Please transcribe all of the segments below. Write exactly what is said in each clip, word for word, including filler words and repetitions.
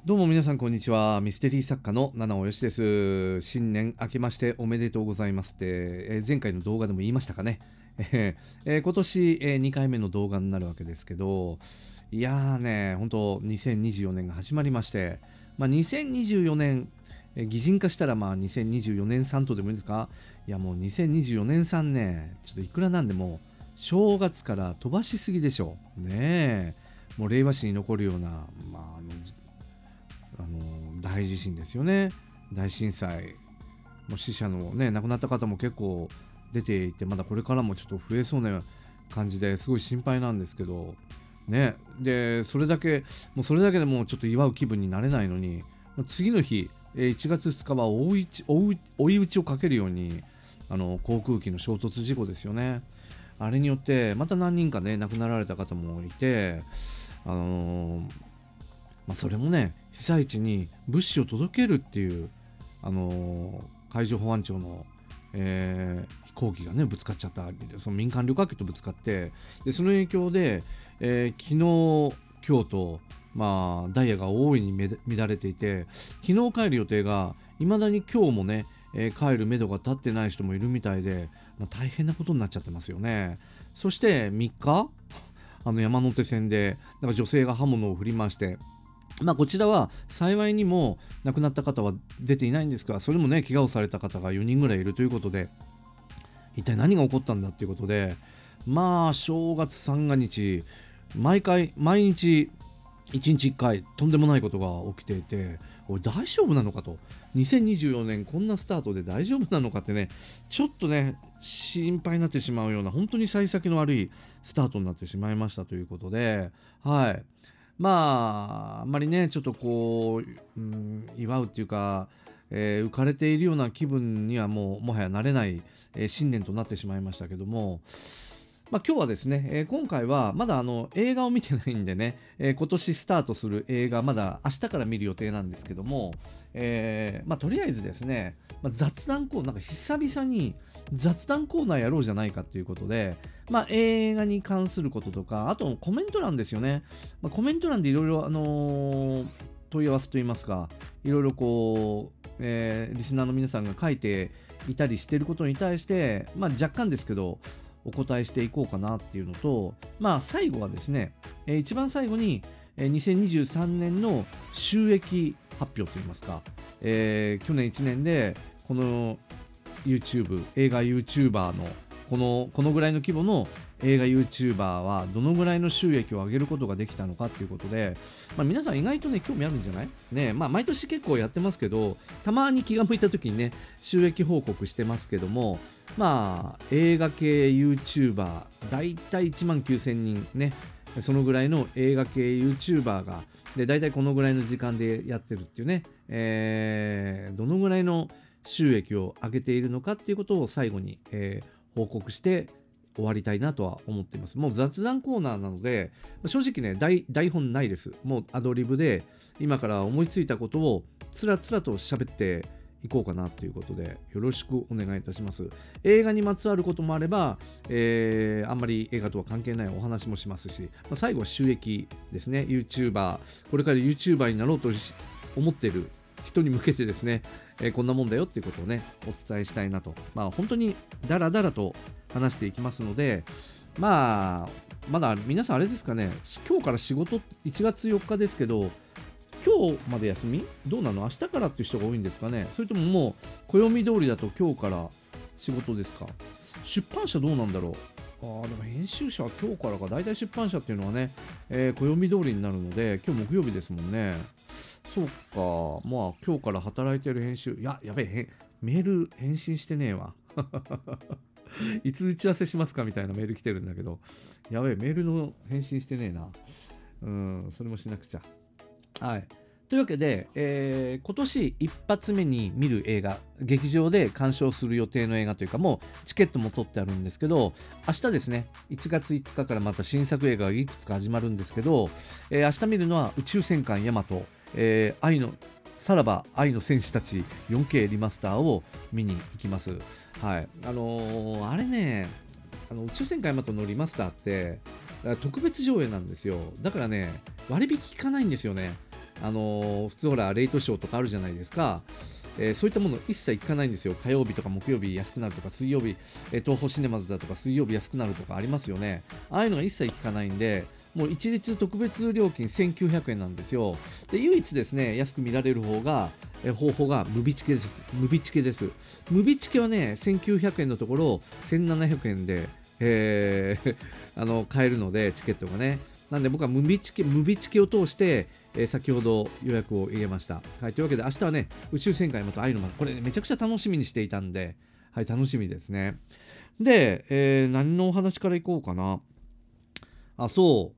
どうも皆さんこんにちは。ミステリー作家の七尾よしです。新年明けましておめでとうございますって、えー前回の動画でも言いましたかね。えーえー今年、えーにかいめの動画になるわけですけど、いやーね、本当にせんにじゅうよねんが始まりまして、まあ、にせんにじゅうよねん、えー擬人化したらまあにせんにじゅうよねんさんとでもいいんですか。いやもうにせんにじゅうよねんさんね、ちょっといくらなんでも正月から飛ばしすぎでしょう。ねえ。もう令和史に残るような、まあ、あのあの大地震ですよね。大震災、もう死者のね、亡くなった方も結構出ていて、まだこれからもちょっと増えそうな感じですごい心配なんですけど、ね、で、それだけ、もうそれだけでもうちょっと祝う気分になれないのに、次の日、えーいちがつふつかは追い打ち追い追い打ちをかけるように、あの航空機の衝突事故ですよね。あれによって、また何人かね、亡くなられた方もいて、あのーまあ、それもね、被災地に物資を届けるっていう、あのー海上保安庁の、えー飛行機がねぶつかっちゃった、その民間旅客機とぶつかって、でその影響で、えー昨日今日と、まあ、ダイヤが大いにめ乱れていて、昨日帰る予定がいまだに今日もね、えー帰る目処が立ってない人もいるみたいで、まあ、大変なことになっちゃってますよね。そしてみっか、あの山手線でなんか女性が刃物を振り回して、まあ、こちらは幸いにも亡くなった方は出ていないんですが、それもね怪我をされた方がよにんぐらいいるということで、一体何が起こったんだっていうことで、まあ正月三が日、毎回毎日いちにちいっかいとんでもないことが起きていて、おい大丈夫なのかと、にせんにじゅうよねんこんなスタートで大丈夫なのかってね、ちょっとね心配になってしまうような、本当に幸先の悪いスタートになってしまいましたということで、はい、まああんまりねちょっとこう、うん、祝うっていうか、えー浮かれているような気分にはもうもはやなれない、えー新年となってしまいましたけども、まあ、今日はですね、えー今回はまだあの映画を見てないんでね、えー今年スタートする映画まだ明日から見る予定なんですけども、えーまあ、とりあえずですね、まあ、雑談コーナー、なんか久々に雑談コーナーやろうじゃないかということで、まあ、映画に関することとか、あとコメント欄ですよね。まあ、コメント欄でいろいろ、あのー問い合わせといいますか、いろいろこう、えーリスナーの皆さんが書いていたりしていることに対して、まあ、若干ですけど、お答えしていこうかなっていうのと、まあ、最後はですね、えー一番最後に、えーにせんにじゅうさんねんの収益発表といいますか、えー去年いちねんでこの YouTube、映画 YouTuber のこのこのぐらいの規模の映画 YouTuber はどのぐらいの収益を上げることができたのかっていうことで、まあ、皆さん意外とね興味あるんじゃないね。まあ、毎年結構やってますけど、たまに気が向いた時にね収益報告してますけども、まあ映画系 YouTuber だいたいいちまんきゅうせんにんね、そのぐらいの映画系 YouTuber がでだいたいこのぐらいの時間でやってるっていうね、えーどのぐらいの収益を上げているのかっていうことを最後に、えー報告して終わりたいなとは思っています。もう雑談コーナーなので、正直ね、台台本ないです。もうアドリブで、今から思いついたことをつらつらと喋っていこうかなということで、よろしくお願いいたします。映画にまつわることもあれば、えーあんまり映画とは関係ないお話もしますし、まあ、最後は収益ですね。YouTuber、これから YouTuber になろうとし思っている人に向けてですね、えーこんなもんだよっていうことをね、お伝えしたいなと。まあ本当にダラダラと話していきますので、まあ、まだ皆さんあれですかね、今日から仕事いちがつよっかですけど、今日まで休みどうなの？明日からっていう人が多いんですかね、それとももう暦通りだと今日から仕事ですか？出版社どうなんだろう。あーでも編集者は今日からか、大体出版社っていうのはね、えー暦通りになるので、今日木曜日ですもんね。そうか、まあ今日から働いてる編集、いや、やべえ、へメール返信してねえわ。いつ打ち合わせしますかみたいなメール来てるんだけど、やべえ、メールの返信してねえな。うん、それもしなくちゃ。はい。というわけで、えー今年一発目に見る映画、劇場で鑑賞する予定の映画というか、もうチケットも取ってあるんですけど、明日ですね、いちがついつかからまた新作映画がいくつか始まるんですけど、えー明日見るのは宇宙戦艦ヤマト、えー愛の、さらば愛の戦士たち よんケー リマスターを見に行きます。はい。あのーあれね、あの宇宙戦艦ヤマトのリマスターって特別上映なんですよ。だからね、割引効かないんですよね。 あのー普通ほらレイトショーとかあるじゃないですか。えーそういったもの一切聞かないんですよ。火曜日とか木曜日安くなるとか、水曜日、えー東宝シネマズだとか水曜日安くなるとかありますよね。ああいうのが一切聞かないんで、もう一律特別料金せんきゅうひゃくえんなんですよ。で、唯一ですね、安く見られる方が、えー方法がムビチケです。ムビチケです。ムビチケはね、せんきゅうひゃくえんのところせんななひゃくえんで、えーあの買えるので、チケットがね。なんで僕はムビチケ、ムビチケを通して、えー先ほど予約を入れました。はい、というわけで明日はね、宇宙戦艦また会えるのまこれ、ね、めちゃくちゃ楽しみにしていたんで、はい、楽しみですね。で、えー何のお話からいこうかな。あ、そう、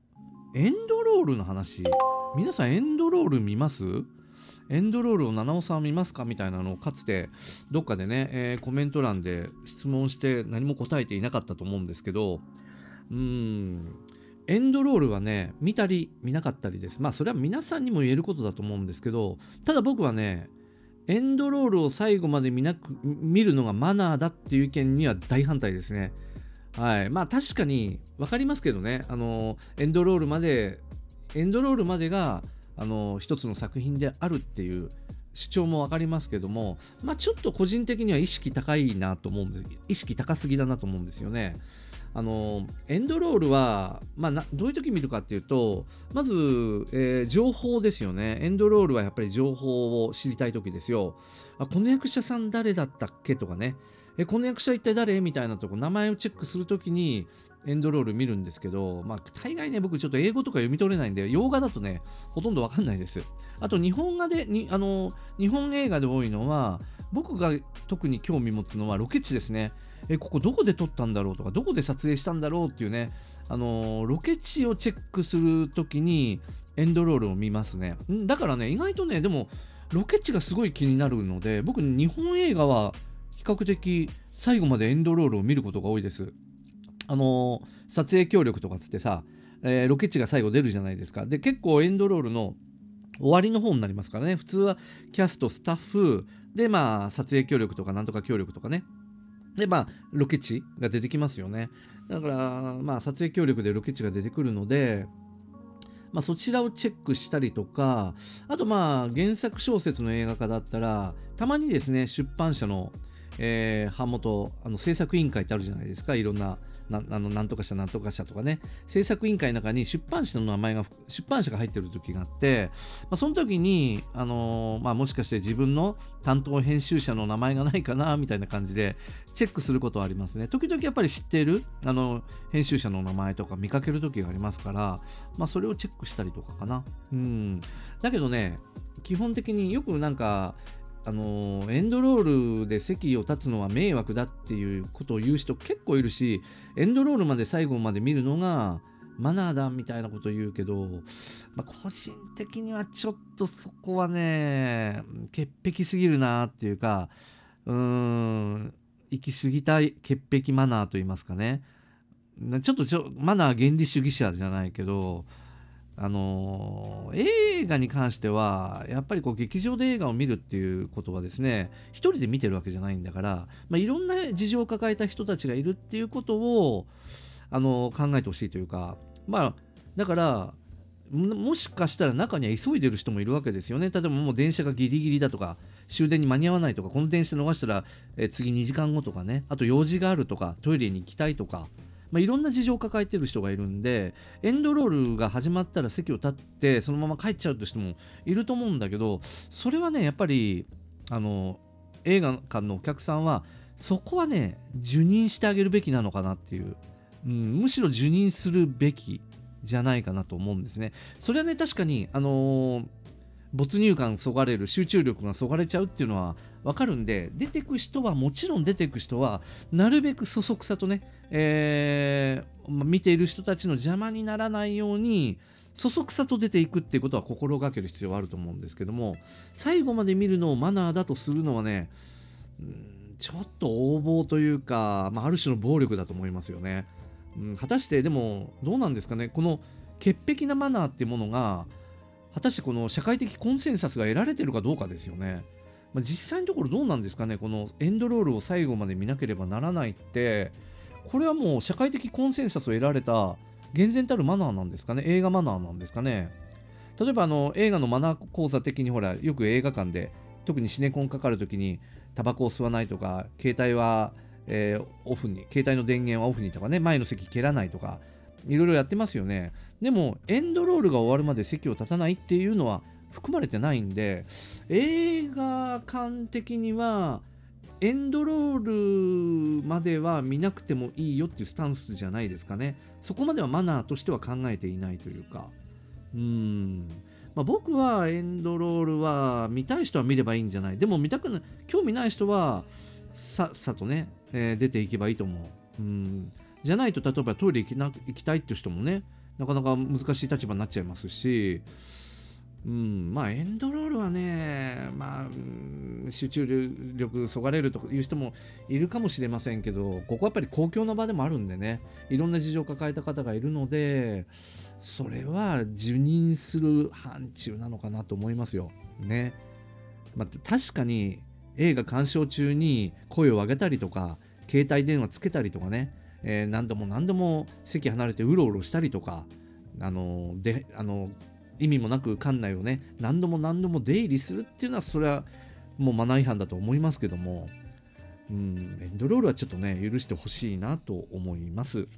エンドロールの話。皆さんエンドロール見ます？エンドロールを七尾さん見ますかみたいなのをかつてどっかでね、えーコメント欄で質問して何も答えていなかったと思うんですけど、うーん、エンドロールはね、見たり見なかったりです。まあそれは皆さんにも言えることだと思うんですけど、ただ僕はね、エンドロールを最後まで見なく見るのがマナーだっていう意見には大反対ですね。はい。まあ確かに分かりますけどね、あの、エンドロールまで、エンドロールまでが、あの、一つの作品であるっていう主張も分かりますけども、まあちょっと個人的には意識高いなと思うんです。意識高すぎだなと思うんですよね。あの、エンドロールは、まあな、どういう時見るかっていうと、まず、えー情報ですよね。エンドロールはやっぱり情報を知りたい時ですよ。あ、この役者さん誰だったっけとかね。え、この役者一体誰みたいなとこ、名前をチェックするときにエンドロール見るんですけど、まあ、大概ね、僕ちょっと英語とか読み取れないんで、洋画だとね、ほとんどわかんないです。あと、日本画で、にあの、日本映画で多いのは、僕が特に興味持つのはロケ地ですね。え、ここどこで撮ったんだろうとか、どこで撮影したんだろうっていうね、あの、ロケ地をチェックするときにエンドロールを見ますね。んだからね、意外とね、でも、ロケ地がすごい気になるので、僕、日本映画は比較的最後までエンドロールを見ることが多いです。あのー撮影協力とかつってさ、えーロケ地が最後出るじゃないですか。で、結構エンドロールの終わりの方になりますからね。普通はキャスト、スタッフ、で、まあ、撮影協力とかなんとか協力とかね。で、まあ、ロケ地が出てきますよね。だから、まあ、撮影協力でロケ地が出てくるので、まあ、そちらをチェックしたりとか、あとまあ原作小説の映画化だったら、たまにですね、出版社の、えー版元、あの制作委員会ってあるじゃないですか、いろんな、なあのなんとか社、なんとか社とかね、制作委員会の中に出版社の名前が、出版社が入ってる時があって、まあ、その時に、あのーまあ、もしかして自分の担当編集者の名前がないかな、みたいな感じで、チェックすることはありますね。時々やっぱり知っている、あの、編集者の名前とか見かける時がありますから、まあ、それをチェックしたりとかかな。うん。だけどね、基本的によくなんか、あのエンドロールで席を立つのは迷惑だっていうことを言う人結構いるし、エンドロールまで最後まで見るのがマナーだみたいなことを言うけど、まあ、個人的にはちょっとそこはね、潔癖すぎるなっていうか、うーん、行き過ぎた潔癖マナーと言いますかね。ちょっとちょマナー原理主義者じゃないけど、あのー映画に関してはやっぱりこう劇場で映画を見るっていうことはですね、一人で見てるわけじゃないんだから、まあ、いろんな事情を抱えた人たちがいるっていうことを、あのー考えてほしいというか、まあだからももしかしたら中には急いでる人もいるわけですよね。例えばもう電車がギリギリだとか、終電に間に合わないとか、この電車逃したら、えー次にじかんごとかね、あと用事があるとか、トイレに行きたいとか、まあ、いろんな事情を抱えてる人がいるんで、エンドロールが始まったら席を立ってそのまま帰っちゃうという人もいると思うんだけど、それはねやっぱりあの映画館のお客さんはそこはね受任してあげるべきなのかなっていう、うん、むしろ受任するべきじゃないかなと思うんですね。それはね確かにあのー没入感そがれる、集中力がそがれちゃうっていうのは分かるんで、出てく人はもちろん出てく人はなるべくそそくさとね、えーま見ている人たちの邪魔にならないようにそそくさと出ていくっていうことは心がける必要はあると思うんですけども、最後まで見るのをマナーだとするのはね、うんちょっと横暴というか、まあ、ある種の暴力だと思いますよね。うん、果たしてでもどうなんですかね、この潔癖なマナーっていうものが果たしてこの社会的コンセンサスが得られているかどうかですよね。まあ、実際のところどうなんですかね、このエンドロールを最後まで見なければならないって、これはもう社会的コンセンサスを得られた厳然たるマナーなんですかね、映画マナーなんですかね。 例えばあの映画のマナー講座的にほらよく映画館で特にシネコンかかるときにタバコを吸わないとか携帯は、えーオフに携帯の電源はオフにとかね、前の席蹴らないとかいろいろやってますよね。でもエンドロールが終わるまで席を立たないっていうのは含まれてないんで、映画館的にはエンドロールまでは見なくてもいいよっていうスタンスじゃないですかね。そこまではマナーとしては考えていないというか、うーん、まあ、僕はエンドロールは見たい人は見ればいいんじゃない。でも見たくない、興味ない人はさっさとね、えー出ていけばいいと思う。うん、じゃないと例えばトイレ行きな行きたいっていう人もね、なかなか難しい立場になっちゃいますし、うん、まあエンドロールはね、まあ、うん集中力そがれるという人もいるかもしれませんけど、ここはやっぱり公共の場でもあるんでね、いろんな事情を抱えた方がいるので、それは受任する範疇なのかなと思いますよ。ね。まあ、確かに映画鑑賞中に声を上げたりとか、携帯電話つけたりとかね、えー何度も何度も席離れてうろうろしたりとか、あのであの意味もなく館内をね何度も何度も出入りするっていうのはそれはもうマナー違反だと思いますけども、うん、エンドロールはちょっとね許してほしいなと思います。はい。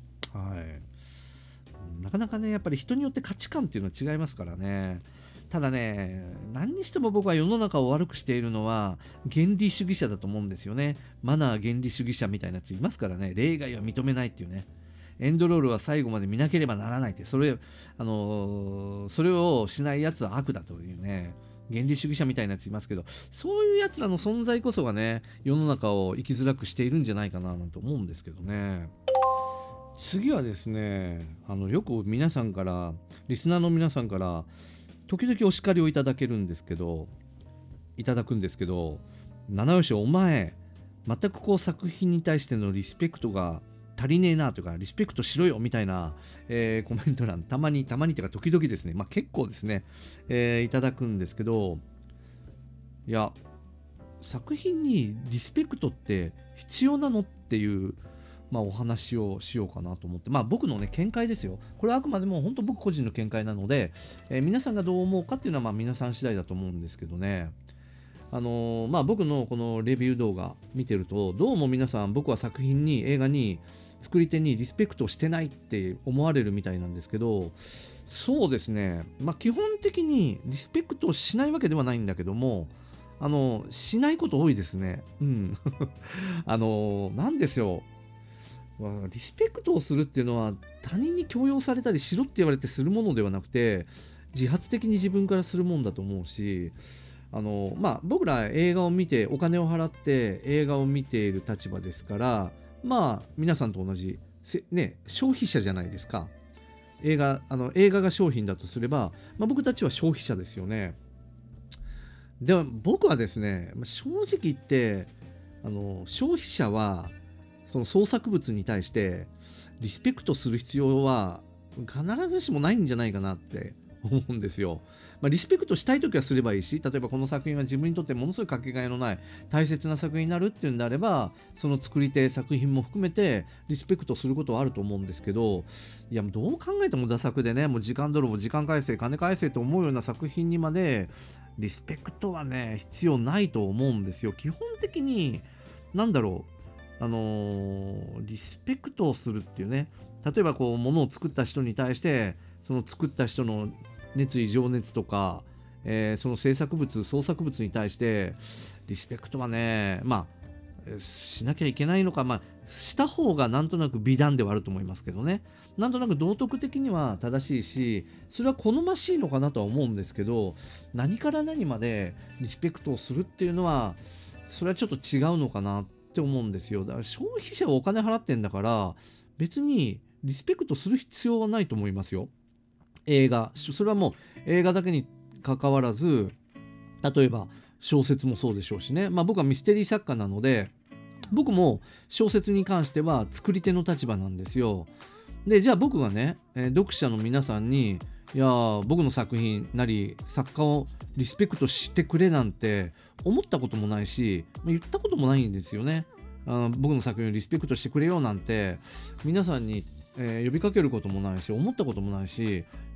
なかなかねやっぱり人によって価値観っていうのは違いますからね。ただね、何にしても僕は世の中を悪くしているのは原理主義者だと思うんですよね。マナー原理主義者みたいなやついますからね。例外は認めないっていうね。エンドロールは最後まで見なければならないって、それ、あのーそれをしないやつは悪だというね、原理主義者みたいなやついますけど、そういうやつらの存在こそがね、世の中を生きづらくしているんじゃないかななんて思うんですけどね。次はですね、あのよく皆さんから、リスナーの皆さんから、時々お叱りをいただけるんですけど、いただくんですけど、七吉お前、全くこう作品に対してのリスペクトが足りねえなとか、リスペクトしろよみたいな、えーコメント欄、たまに、たまにというか時々ですね、まあ結構ですね、えーいただくんですけど、いや、作品にリスペクトって必要なのっていう、まあ、お話をしようかなと思って、まあ僕のね見解ですよ。これはあくまでも本当僕個人の見解なので、えー皆さんがどう思うかっていうのはまあ皆さん次第だと思うんですけどね。あのーまあ僕のこのレビュー動画見てると、どうも皆さん僕は作品に映画に作り手にリスペクトしてないって思われるみたいなんですけど、そうですね、まあ基本的にリスペクトをしないわけではないんだけども、あのしないこと多いですね。うんあのなんですよ、まあリスペクトをするっていうのは他人に強要されたりしろって言われてするものではなくて、自発的に自分からするもんだと思うし、あのまあ僕ら映画を見てお金を払って映画を見ている立場ですから、まあ皆さんと同じせね消費者じゃないですか。映画あの映画が商品だとすれば、まあ、僕たちは消費者ですよね。でも僕はですね、まあ正直言ってあの消費者はその創作物に対してリスペクトする必要は必ずしもないんじゃないかなって思うんですよ。まあ、リスペクトしたいときはすればいいし、例えばこの作品は自分にとってものすごいかけがえのない大切な作品になるっていうんであれば、その作り手作品も含めてリスペクトすることはあると思うんですけど、いやどう考えてもダ作でね、もう時間泥棒時間返せ金返せと思うような作品にまでリスペクトはね必要ないと思うんですよ。基本的になんだろう、あのーリスペクトをするっていうね、例えばこう物を作った人に対してその作った人の熱意情熱とか、えーその制作物創作物に対してリスペクトはね、まあえーしなきゃいけないのか、まあした方がなんとなく美談ではあると思いますけどね、なんとなく道徳的には正しいし、それは好ましいのかなとは思うんですけど、何から何までリスペクトをするっていうのはそれはちょっと違うのかなって思うんですよ。だから消費者はお金払ってんだから別にリスペクトする必要はないと思いますよ。映画、それはもう映画だけに関わらず、例えば小説もそうでしょうしね、まあ僕はミステリー作家なので、僕も小説に関しては作り手の立場なんですよ。で、じゃあ僕がね、えー読者の皆さんに、いやー僕の作品なり作家をリスペクトしてくれなんて思ったこともないし、まあ言ったこともないんですよね。あの僕の作品をリスペクトしてくれよなんて皆さんに、えー呼びかけることもないし思ったこともないし、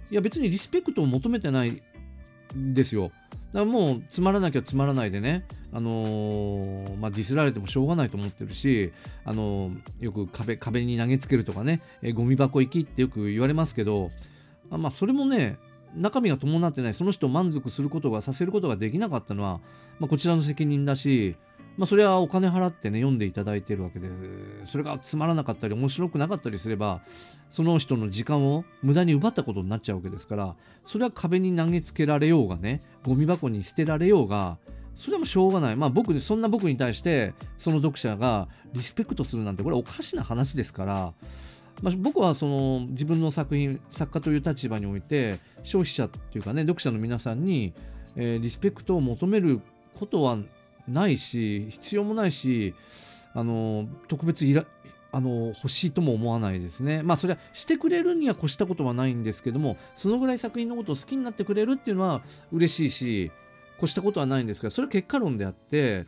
いや別にリスペクトを求めてないんですよ。だからもうつまらなきゃつまらないでね、あのーまあ、ディスられてもしょうがないと思ってるし、あのーよく壁、壁に投げつけるとかね、えゴミ箱行きってよく言われますけど、あまあそれもね、中身が伴ってない、その人を満足することがさせることができなかったのは、まあ、こちらの責任だし、まあ、それはお金払ってね読んでいただいてるわけで、それがつまらなかったり面白くなかったりすれば、その人の時間を無駄に奪ったことになっちゃうわけですから、それは壁に投げつけられようがね、ゴミ箱に捨てられようが、それはもうしょうがない。まあ僕に、そんな僕に対してその読者がリスペクトするなんて、これはおかしな話ですから、まあ、僕はその自分の作品、作家という立場において消費者っていうかね、読者の皆さんに、えーリスペクトを求めることはないし、必要もないし、あの特別いらあの欲しいとも思わないですね。まあそれはしてくれるには越したことはないんですけども、そのぐらい作品のことを好きになってくれるっていうのは嬉しいし、越したことはないんですが、それは結果論であって、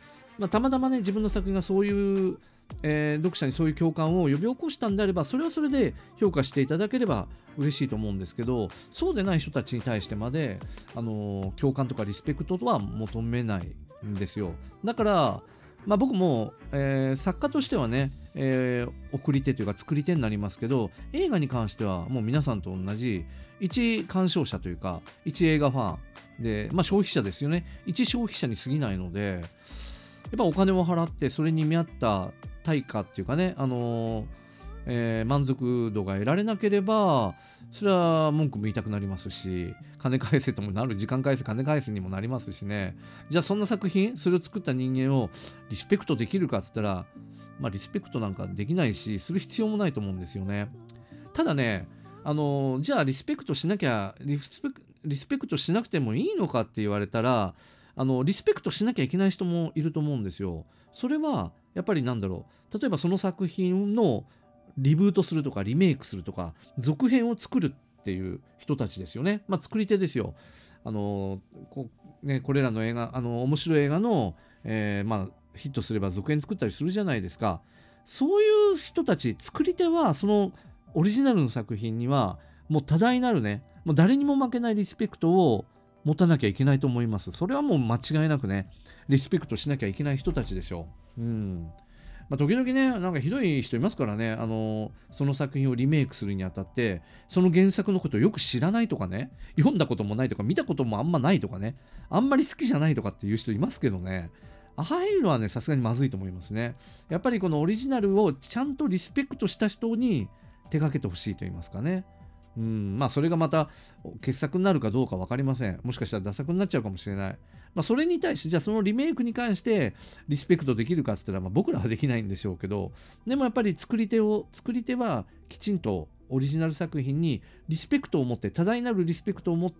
まあ、たまたまね自分の作品がそういう、えー読者にそういう共感を呼び起こしたんであれば、それはそれで評価していただければ嬉しいと思うんですけど、そうでない人たちに対してまで、あの共感とかリスペクトとは求めないんですよ。だから、まあ、僕も、えー作家としてはね、えー送り手というか作り手になりますけど、映画に関してはもう皆さんと同じ一鑑賞者というか一映画ファンで、まあ、消費者ですよね。一消費者に過ぎないので、やっぱお金を払ってそれに見合った対価っていうかね、あのーえー満足度が得られなければ、それは文句も言いたくなりますし、金返せともなる、時間返せ、金返せにもなりますしね。じゃあそんな作品、それを作った人間をリスペクトできるかっつったら、まあリスペクトなんかできないし、する必要もないと思うんですよね。ただね、あのーじゃあリスペクトしなきゃ、リスペク、リスペクトしなくてもいいのかって言われたら、あのリスペクトしなきゃいけない人もいると思うんですよ。それはやっぱりなんだろう、例えばその作品のリブートするとかリメイクするとか続編を作るっていう人たちですよね。まあ作り手ですよ。あのこね、これらの映画、あの面白い映画の、えーまあ、ヒットすれば続編作ったりするじゃないですか。そういう人たち、作り手はそのオリジナルの作品にはもう多大なるね、もう誰にも負けないリスペクトを持たなきゃいけないと思います。それはもう間違いなくね、リスペクトしなきゃいけない人たちでしょう。うん。まあ、時々ね、なんかひどい人いますからね、あのその作品をリメイクするにあたって、その原作のことをよく知らないとかね、読んだこともないとか、見たこともあんまないとかね、あんまり好きじゃないとかっていう人いますけどね、ああいうのはね、さすがにまずいと思いますね。やっぱりこのオリジナルをちゃんとリスペクトした人に手掛けてほしいと言いますかね。うん、まあそれがまた傑作になるかどうか分かりません。もしかしたらダ作になっちゃうかもしれない。まあそれに対して、じゃあそのリメイクに関してリスペクトできるかっつったら、まあ、僕らはできないんでしょうけど、でもやっぱり作り手を、作り手はきちんとオリジナル作品にリスペクトを持って、多大なるリスペクトを持って、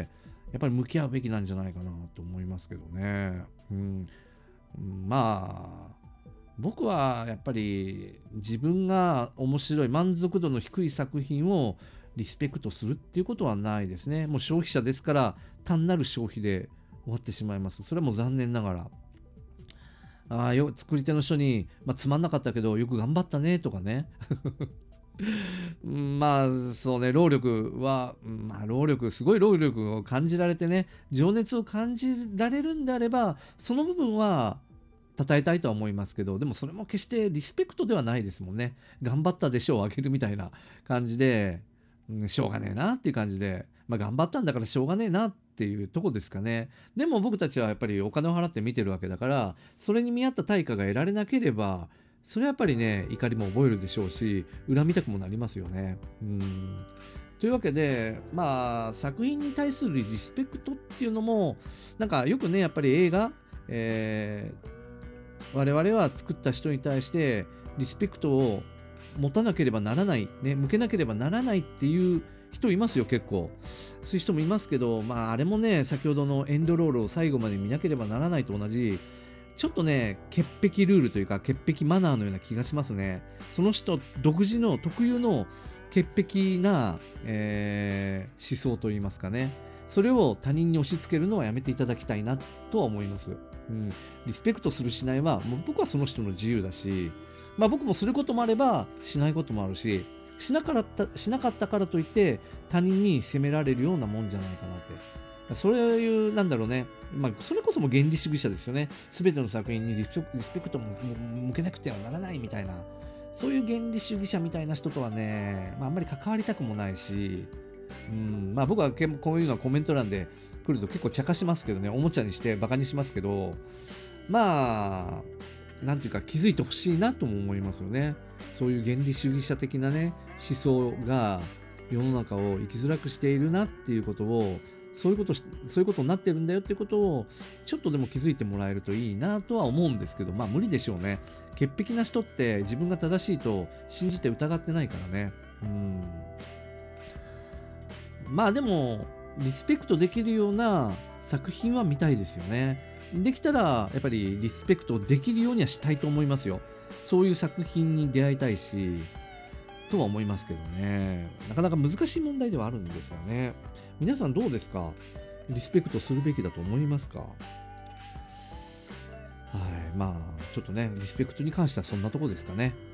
やっぱり向き合うべきなんじゃないかなと思いますけどね。うん、まあ僕はやっぱり自分が面白い、満足度の低い作品をリスペクトするっていうことはないですね。もう消費者ですから、単なる消費で終わってしまいます。それはもう残念ながら。ああ、よ、作り手の人に、まあ、つまんなかったけど、よく頑張ったねとかね。うんまあ、そうね、労力は、うんまあ、労力、すごい労力を感じられてね、情熱を感じられるんであれば、その部分は、称えたいとは思いますけど、でもそれも決してリスペクトではないですもんね。頑張ったでしょうあげるみたいな感じで、うん、しょうがねえなっていう感じで、まあ、頑張ったんだからしょうがねえなっていうとこですかね。でも僕たちはやっぱりお金を払って見てるわけだから、それに見合った対価が得られなければ、それはやっぱりね、怒りも覚えるでしょうし、恨みたくもなりますよね。うんというわけで、まあ、作品に対するリスペクトっていうのも、なんかよくね、やっぱり映画、えー我々は作った人に対してリスペクトを持たなければならない、ね、向けなければならないっていう人いますよ、結構。そういう人もいますけど、まあ、あれもね、先ほどのエンドロールを最後まで見なければならないと同じ、ちょっとね、潔癖ルールというか、潔癖マナーのような気がしますね。その人独自の、特有の潔癖な、えー思想といいますかね。それを他人に押し付けるのはやめていただきたいなとは思います。うん、リスペクトするしないはもう僕はその人の自由だし、まあ、僕もすることもあればしないこともあるし、 しなかった、しなかったからといって他人に責められるようなもんじゃないかなって。そういう、なんだろうね、まあ、それこそも原理主義者ですよね。すべての作品にリスペリスペクトも向けなくてはならないみたいな、そういう原理主義者みたいな人とはね、まあ、あんまり関わりたくもないし、うんまあ、僕はけこういうのはコメント欄で来ると結構茶化しますけどね、おもちゃにしてバカにしますけど、まあ、なんていうか気づいてほしいなとも思いますよね。そういう原理主義者的なね、思想が世の中を生きづらくしているなっていうことを、そういうことし、そういうことになってるんだよっていうことを、ちょっとでも気づいてもらえるといいなとは思うんですけど、まあ無理でしょうね。潔癖な人って自分が正しいと信じて疑ってないからね。うん。まあでも、リスペクトできるような作品は見たいですよね。できたら、やっぱりリスペクトできるようにはしたいと思いますよ。そういう作品に出会いたいし、とは思いますけどね。なかなか難しい問題ではあるんですよね。皆さんどうですか？リスペクトするべきだと思いますか？はい、まあ、ちょっとね、リスペクトに関してはそんなとこですかね。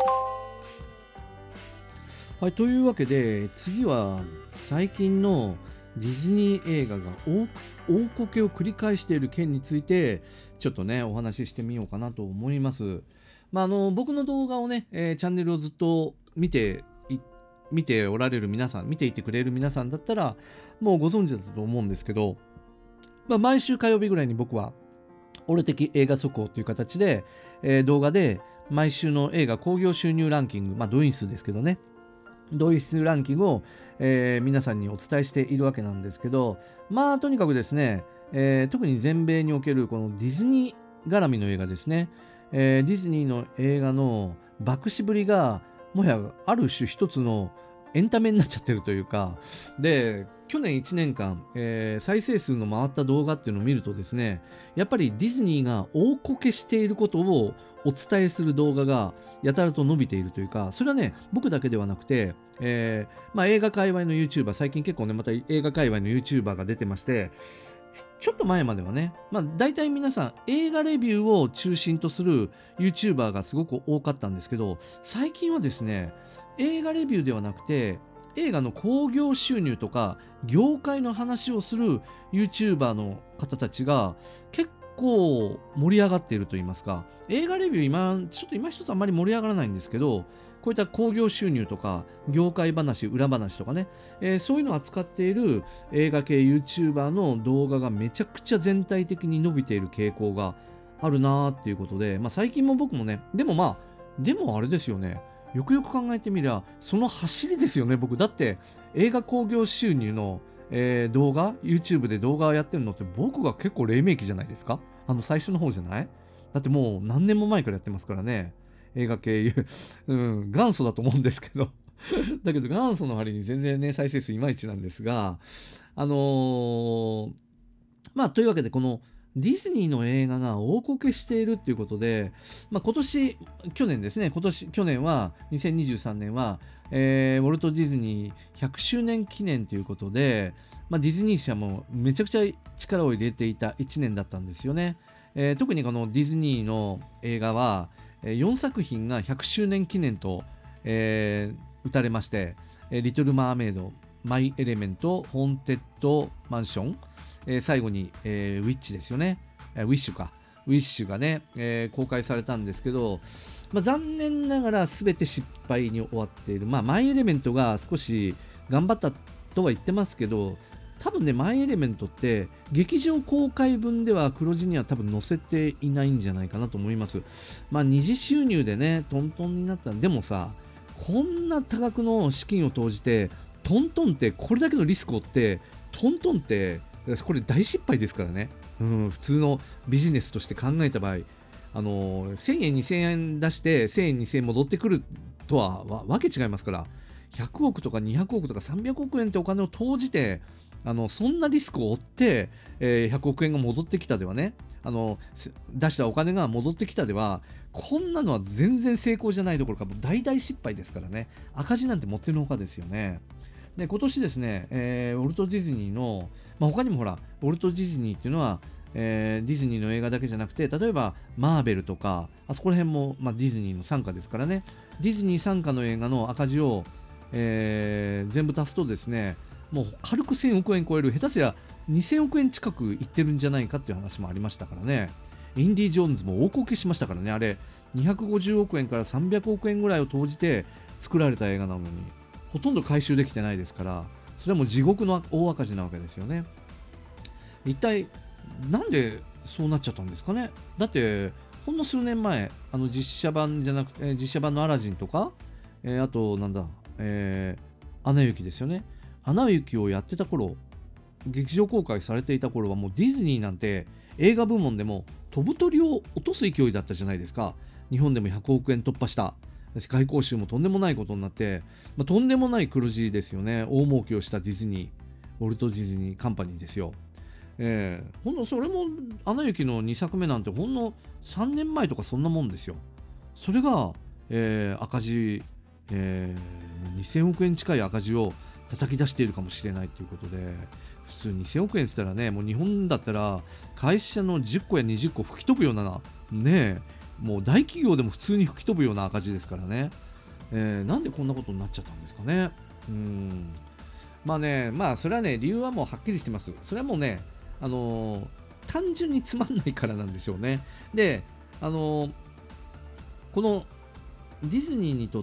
はい、というわけで、次は最近のディズニー映画が大大こけを繰り返している件について、ちょっとね、お話ししてみようかなと思います。まあ、あの、僕の動画をね、えーチャンネルをずっと見てい、見ておられる皆さん、見ていてくれる皆さんだったら、もうご存知だと思うんですけど、まあ、毎週火曜日ぐらいに僕は、俺的映画速報という形で、えー動画で、毎週の映画興行収入ランキング、まあ、動員数ですけどね、動員数ランキングを、えー皆さんにお伝えしているわけなんですけど、まあとにかくですね、えー特に全米におけるこのディズニー絡みの映画ですね、えーディズニーの映画の爆死ぶりがもはやある種一つのエンタメになっちゃってるというか、で去年いちねんかん、えー再生数の回った動画っていうのを見るとですね、やっぱりディズニーが大こけしていることをお伝えする動画がやたらと伸びているというか、それはね、僕だけではなくて、えーまあ、映画界隈の YouTuber、最近結構ね、また映画界隈の YouTuber が出てまして、ちょっと前まではね、まあ、大体皆さん映画レビューを中心とする YouTuber がすごく多かったんですけど、最近はですね、映画レビューではなくて、映画の興行収入とか業界の話をする YouTuber の方たちが結構盛り上がっていると言いますか、映画レビュー今ちょっと今一つあんまり盛り上がらないんですけど、こういった興行収入とか業界話、裏話とかね、えーそういうのを扱っている映画系 YouTuber の動画がめちゃくちゃ全体的に伸びている傾向があるなーっていうことで、まあ、最近も僕もね、でもまあでもあれですよね、よくよく考えてみりゃその走りですよね。僕だって映画興行収入の、えー動画 YouTube で動画をやってるのって僕が結構黎明期じゃないですか。あの最初の方じゃない？だってもう何年も前からやってますからね、映画系、うん、元祖だと思うんですけどだけど元祖の割に全然ね再生数いまいちなんですが、あのーまあというわけで、このディズニーの映画が大こけしているっていうことで、まあ、今年去年ですね、今年去年はにせんにじゅうさんねんは、えーウォルト・ディズニーひゃくしゅうねん記念ということで、まあ、ディズニー社もめちゃくちゃ力を入れていたいちねんだったんですよね。えー特にこのディズニーの映画はえーよんさく品がひゃくしゅうねん記念と、えー打たれまして、えーリトル・マーメイド、マイ・エレメント、ホーンテッド・マンション、えー最後に、えーウィッチですよね、えーウィッシュか、ウィッシュがね、えー公開されたんですけど、まあ、残念ながら全て失敗に終わっている。まあ、マイ・エレメントが少し頑張ったとは言ってますけど、多分ね、マイ・エレメントって劇場公開分では黒字には多分載せていないんじゃないかなと思います。まあ二次収入でねトントンになった。でもさ、こんな多額の資金を投じてトントンってこれだけのリスクを負ってトントンってこれ大失敗ですからね。うん、普通のビジネスとして考えた場合、あのせんえんにせんえん出してせんえんにせんえん戻ってくるとはわわけ違いますから、ひゃくおくとかにひゃくおくとかさんびゃくおくえんってお金を投じて、あのそんなリスクを負って、えーひゃくおくえんが戻ってきたではね、あのす出したお金が戻ってきたでは、こんなのは全然成功じゃないどころかもう大大失敗ですからね。赤字なんて持ってのほかですよね。で今年ですね、えーウォルト・ディズニーの、まあ、他にもほらウォルト・ディズニーっていうのは、 えーディズニーの映画だけじゃなくて、例えばマーベルとか、あそこら辺も、まあ、ディズニーの傘下ですからね、ディズニー傘下の映画の赤字を、えー全部足すとですね、もう軽くせんおくえん超える、下手すりゃにせんおくえん近くいってるんじゃないかっていう話もありましたからね。インディ・ジョーンズも大こけしましたからね。あれにひゃくごじゅうおくえんからさんびゃくおくえんぐらいを投じて作られた映画なのに、ほとんど回収できてないですから、それはもう地獄の大赤字なわけですよね。一体なんでそうなっちゃったんですかね。だってほんの数年前、あの実写版じゃなくて、えー実写版のアラジンとか、えーあとなんだ、えーアナ雪ですよね。アナ雪をやってた頃、劇場公開されていた頃はもうディズニーなんて映画部門でも飛ぶ鳥を落とす勢いだったじゃないですか。日本でもひゃくおくえん突破した。世界興収もとんでもないことになって、まあ、とんでもない黒字ですよね。大儲けをしたディズニー、ウォルト・ディズニーカンパニーですよ。えー、ほんのそれもアナ雪のにさくめなんてほんのさんねんまえとかそんなもんですよ。それが、えー赤字、えーにせんおくえん近い赤字を叩き出しているかもしれないということで、普通にせんおくえんって言ったらね、もう日本だったら会社のじゅっこやにじゅっこ吹き飛ぶような、ねえ、もう大企業でも普通に吹き飛ぶような赤字ですからね。えーなんでこんなことになっちゃったんですかね。うーん。まあね、まあそれはね、理由はもうはっきりしてます。それはもうね、あのー単純につまんないからなんでしょうね。で、あのーこのディズニーにとって、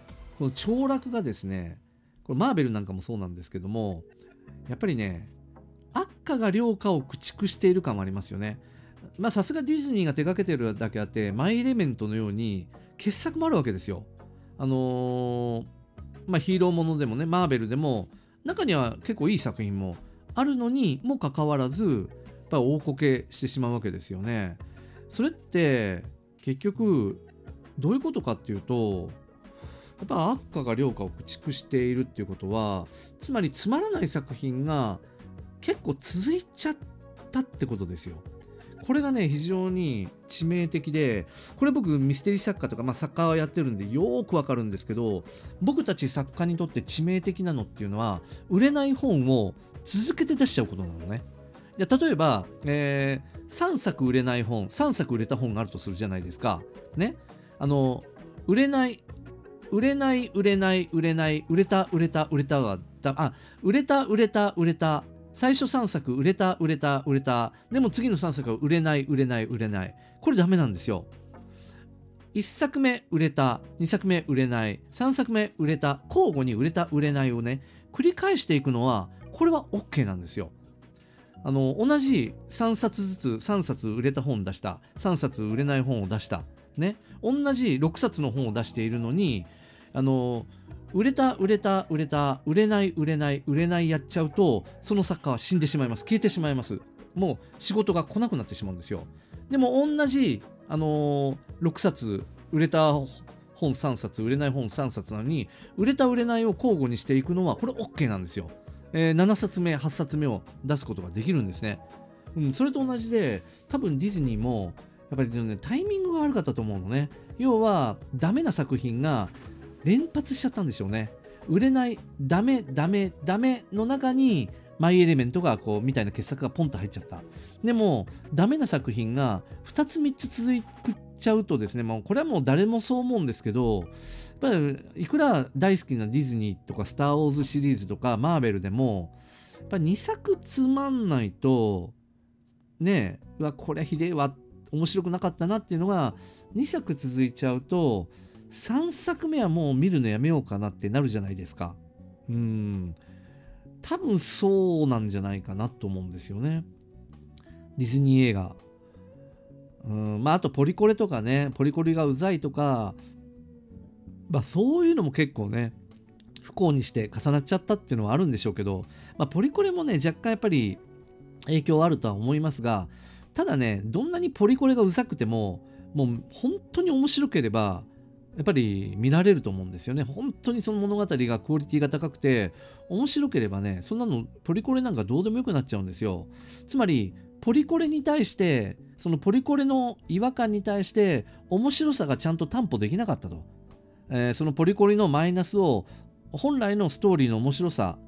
この凋落がですね、これマーベルなんかもそうなんですけども、やっぱりね、悪化が良化を駆逐している感はありますよね。まあさすがディズニーが手掛けてるだけあって、マイ・エレメントのように傑作もあるわけですよ。あのーまあヒーローものでもね、マーベルでも、中には結構いい作品もあるのにもかかわらず、やっぱり大こけしてしまうわけですよね。それって結局どういうことかっていうと、やっぱ悪化が良化を駆逐しているっていうことは、つまりつまらない作品が結構続いちゃったってことですよ。これがね、非常に致命的で、これ僕ミステリー作家とか、まあ、作家はやってるんでよーくわかるんですけど、僕たち作家にとって致命的なのっていうのは、売れない本を続けて出しちゃうことなのね。いや例えば、えーさんさく売れない本、さんさく売れた本があるとするじゃないですか。ね。あの、売れない、売れない、売れない、売れない、売れた、売れた、売れたはだ、あ、売れた、売れた、売れた、最初さんさく売れた、売れた、売れた、でも次のさんさくは売れない、売れない、売れない。これダメなんですよ。いっさくめ売れた、にさくめ売れない、さんさくめ売れた、交互に売れた、売れないをね、繰り返していくのは、これは OK なんですよ。あの、同じさんさつずつさんさつ売れた本出した、さんさつ売れない本を出した、ね、同じろくさつの本を出しているのに、あの、売れた、売れた、売れた、売れない、売れない、売れないやっちゃうと、その作家は死んでしまいます。消えてしまいます。もう仕事が来なくなってしまうんですよ。でも同じ、あのーろくさつ売れた本さんさつ、売れない本さんさつなのに、売れた、売れないを交互にしていくのは、これ OK なんですよ。えー、ななさつめ、はっさつめを出すことができるんですね。うん、それと同じで、多分ディズニーも、やっぱり、ね、タイミングが悪かったと思うのね。要は、ダメな作品が連発しちゃったんでしょうね。売れない、ダメ、ダメ、ダメの中に、マイエレメントがこうみたいな傑作がポンと入っちゃった。でも、ダメな作品がふたつみっつ続いちゃうとですね、もうこれはもう誰もそう思うんですけど、やっぱりいくら大好きなディズニーとかスター・ウォーズシリーズとかマーベルでも、やっぱにさくつまんないと、ねえ、うわ、これひでえわ、面白くなかったなっていうのがにさく続いちゃうと、さんさくめはもう見るのやめようかなってなるじゃないですか。うーん。多分そうなんじゃないかなと思うんですよね。ディズニー映画。うん、まああとポリコレとかね、ポリコレがうざいとか、まあそういうのも結構ね、不幸にして重なっちゃったっていうのはあるんでしょうけど、まあポリコレもね、若干やっぱり影響あるとは思いますが、ただね、どんなにポリコレがうざくても、もう本当に面白ければ、やっぱり見られると思うんですよね。本当にその物語がクオリティが高くて、面白ければね、そんなのポリコレなんかどうでもよくなっちゃうんですよ。つまり、ポリコレに対して、そのポリコレの違和感に対して、面白さがちゃんと担保できなかったと。えーそのポリコレのマイナスを、本来のストーリーの面白さ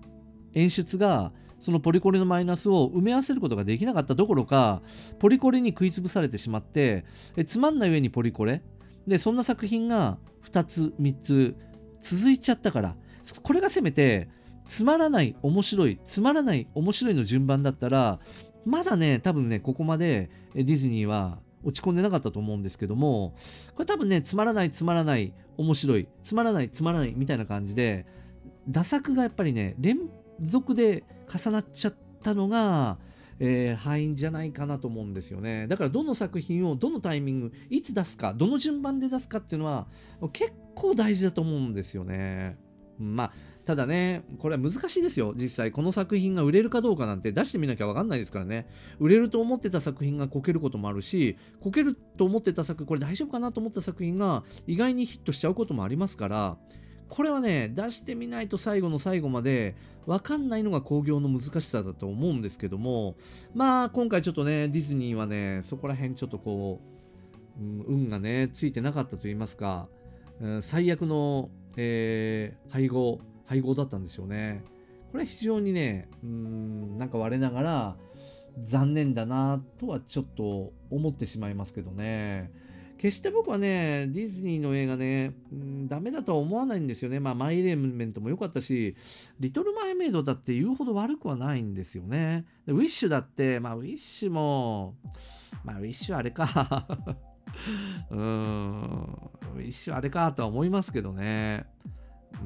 演出がそのポリコレのマイナスを埋め合わせることができなかったどころか、ポリコレに食いつぶされてしまって、えつまんない上にポリコレで、そんな作品がふたつみっつ続いちゃったから、これがせめてつまらない面白いつまらない面白いの順番だったら、まだね多分ねここまでディズニーは落ち込んでなかったと思うんですけども、これ多分ねつまらないつまらない面白いつまらないつまらないみたいな感じで、打作がやっぱりね連続で重なっちゃったのが、えー、敗因じゃないかなと思うんですよね。だからどの作品をどのタイミングいつ出すか、どの順番で出すかっていうのは結構大事だと思うんですよね。まあただね、これは難しいですよ。実際この作品が売れるかどうかなんて出してみなきゃ分かんないですからね。売れると思ってた作品がこけることもあるし、こけると思ってた作品、これ大丈夫かなと思った作品が意外にヒットしちゃうこともありますから、これはね出してみないと最後の最後まで分かんないのが興行の難しさだと思うんですけども、まあ今回ちょっとねディズニーはねそこら辺ちょっとこう、うん、運がねついてなかったと言いますか、うん、最悪の、えー、配合配合だったんでしょうね。これは非常にね、うーん、なんか我ながら残念だなとはちょっと思ってしまいますけどね。決して僕はね、ディズニーの映画ね、うん、ダメだとは思わないんですよね。まあ、マイ・エレメントも良かったし、リトル・マイメイドだって言うほど悪くはないんですよね。でウィッシュだって、まあ、ウィッシュも、まあ、ウィッシュあれか。うーん、ウィッシュあれかとは思いますけどね。うん、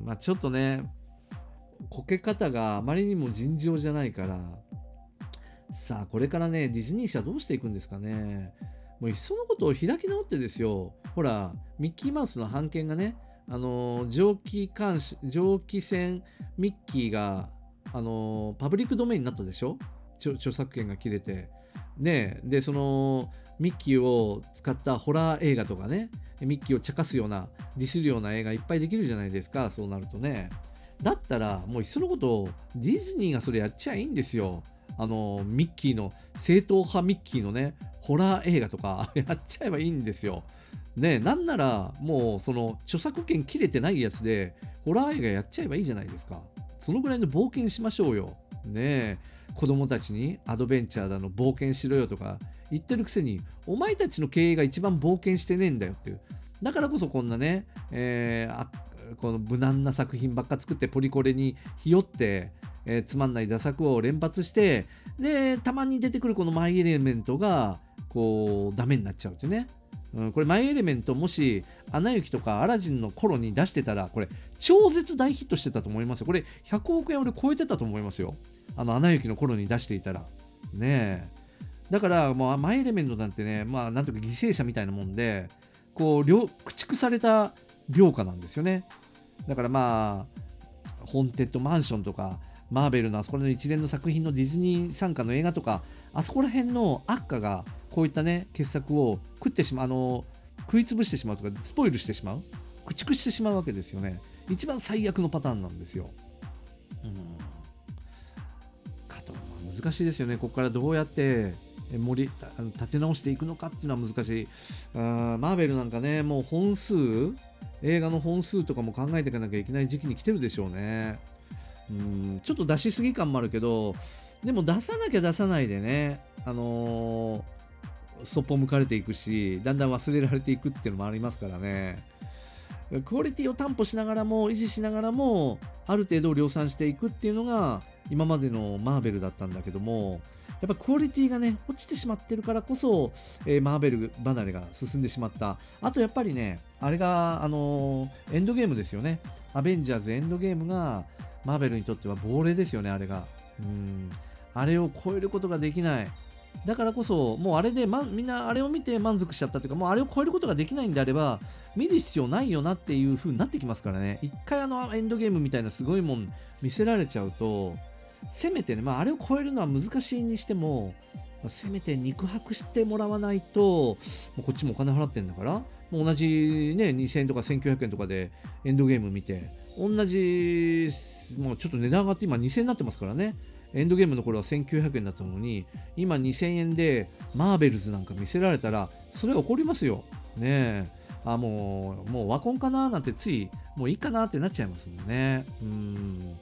まあちょっとね、こけ方があまりにも尋常じゃないから、さあこれからねディズニー社どうしていくんですかね。もういっそのことを開き直ってですよ。ほらミッキーマウスの版権がね、あのー蒸気監視蒸気船ミッキーが、あのーパブリックドメインになったでしょ。著著作権が切れてね。でそのミッキーを使ったホラー映画とかね、ミッキーを茶化すようなディスるような映画いっぱいできるじゃないですか。そうなるとね、だったらもういっそのことディズニーがそれやっちゃいいんですよ。あのミッキーの正統派ミッキーのねホラー映画とかやっちゃえばいいんですよ。ね、なんならもうその著作権切れてないやつでホラー映画やっちゃえばいいじゃないですか。そのぐらいの冒険しましょうよ。ねえ、子供たちにアドベンチャーだの冒険しろよとか言ってるくせに、お前たちの経営が一番冒険してねえんだよっていう。だからこそこんなね、えー、あこの無難な作品ばっか作ってポリコレにひよって、えーつまんない打作を連発して、でたまに出てくるこのマイエレメントがこうダメになっちゃうってね。うん、これマイエレメントもしアナ雪とかアラジンの頃に出してたらこれ超絶大ヒットしてたと思いますよ。これひゃくおくえん俺超えてたと思いますよ。あのアナ雪の頃に出していたらねえ。だからもうマイエレメントなんてね、まあなんというか犠牲者みたいなもんで、こう駆逐された病家なんですよね。だからまあホーンテッドマンションとかマーベルのあそこらの一連の作品のディズニー傘下の映画とか、あそこら辺の悪化がこういったね傑作を食ってしまう、あの食い潰してしまうとかスポイルしてしまう、駆逐してしまうわけですよね。一番最悪のパターンなんですよ。うんかと難しいですよね。ここからどうやって盛り立て直していくのかっていうのは難しい。あーマーベルなんかね、もう本数映画の本数とかも考えていかなきゃいけない時期に来てるでしょうね。うんちょっと出しすぎ感もあるけど、でも出さなきゃ出さないでね、あのー、そっぽ向かれていくし、だんだん忘れられていくっていうのもありますからね。クオリティを担保しながらも維持しながらもある程度量産していくっていうのが今までのマーベルだったんだけども、やっぱクオリティがね落ちてしまってるからこそ、えーマーベル離れが進んでしまった。あとやっぱりね、あれがあのーエンドゲームですよね。アベンジャーズエンドゲームがマーベルにとっては亡霊ですよね。あれがうんあれを超えることができない。だからこそもうあれで、ま、みんなあれを見て満足しちゃったというか、もうあれを超えることができないんであれば見る必要ないよなっていう風になってきますからね。一回あのエンドゲームみたいなすごいもん見せられちゃうと、せめてね、まあ、あれを超えるのは難しいにしても、せめて肉薄してもらわないと、もうこっちもお金払ってんだから、もう同じね、にせんえんとかせんきゅうひゃくえんとかでエンドゲーム見て、同じ、もうちょっと値段上がって今にせんえんになってますからね。エンドゲームの頃はせんきゅうひゃくえんだったのに、今にせんえんでマーベルズなんか見せられたら、それは怒りますよ。ねえ。あ、もう、もうワコンかななんてつい、もういいかなってなっちゃいますもんね。うん。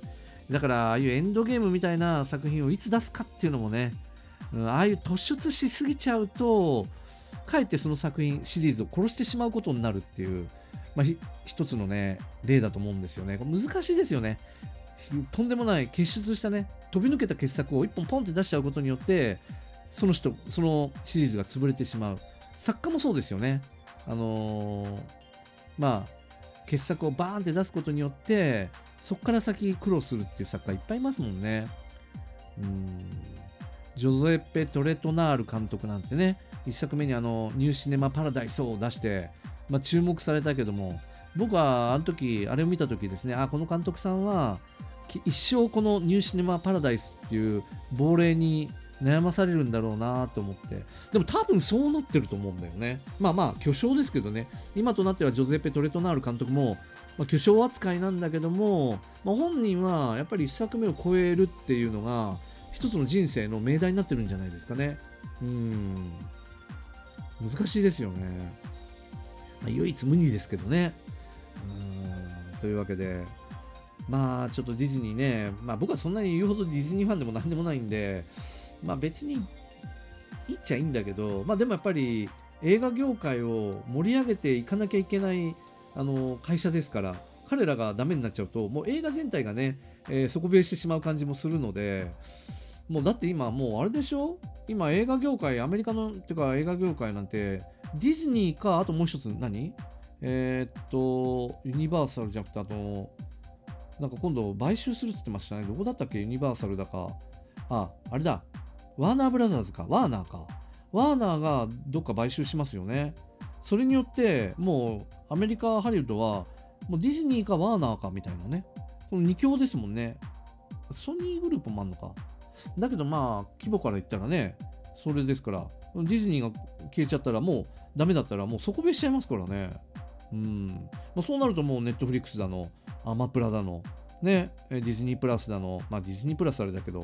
だからああいうエンドゲームみたいな作品をいつ出すかっていうのもね、うん、ああいう突出しすぎちゃうとかえってその作品シリーズを殺してしまうことになるっていう、まあ、ひ一つのね例だと思うんですよね。これ難しいですよね。とんでもない傑出したね飛び抜けた傑作をいっぽんポンって出しちゃうことによってその人そのシリーズが潰れてしまう。作家もそうですよね。あのー、まあ傑作をバーンって出すことによってそこから先苦労するっていう作家いっぱいいますもんね。うーんジョゼッペ・トレトナール監督なんてね、一作目にあのニューシネマ・パラダイスを出して、まあ、注目されたけども、僕はあの時あれを見た時ですね、あこの監督さんは一生このニューシネマ・パラダイスっていう亡霊に悩まされるんだろうなと思って、でも多分そうなってると思うんだよね。まあまあ巨匠ですけどね、今となってはジョゼッペ・トレトナール監督も、まあ、巨匠扱いなんだけども、まあ、本人はやっぱり一作目を超えるっていうのが一つの人生の命題になってるんじゃないですかね。うーん難しいですよね。まあ、唯一無二ですけどね。うーんというわけで、まあちょっとディズニーね、まあ僕はそんなに言うほどディズニーファンでもなんでもないんで、まあ別にいいっちゃいいんだけど、まあでもやっぱり映画業界を盛り上げていかなきゃいけないあの会社ですから、彼らがダメになっちゃうと、もう映画全体がね、えー底冷えしてしまう感じもするので、もうだって今もうあれでしょ、今映画業界、アメリカのっていうか映画業界なんてディズニーか、あともう一つ何えーっとユニバーサルじゃなくて、あとなんか今度買収するって言ってましたね。どこだったっけ、ユニバーサルだか、ああれだ、ワーナーブラザーズか、ワーナーか、ワーナーがどっか買収しますよね。それによってもうアメリカハリウッドはもうディズニーかワーナーかみたいなね、このに強ですもんね。ソニーグループもあんのか。だけどまあ規模から言ったらね、それですから、ディズニーが消えちゃったらもうダメだったらもう底冷えしちゃいますからね。うん、まあ、そうなるともうネットフリックスだのアマプラだのね、ディズニープラスだの、まあディズニープラスあれだけど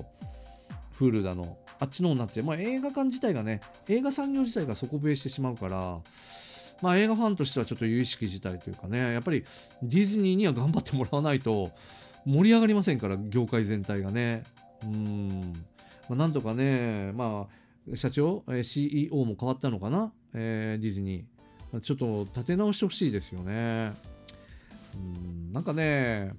Hulu だのあっちの方になって、まあ、映画館自体がね、映画産業自体が底冷えしてしまうから、まあ映画ファンとしてはちょっと有意識自体というかね、やっぱりディズニーには頑張ってもらわないと盛り上がりませんから、業界全体がね。うーん、まあ、なんとかね、まあ社長、えー シーイーオー も変わったのかな、えーディズニー。ちょっと立て直してほしいですよね。うーん、なんかね、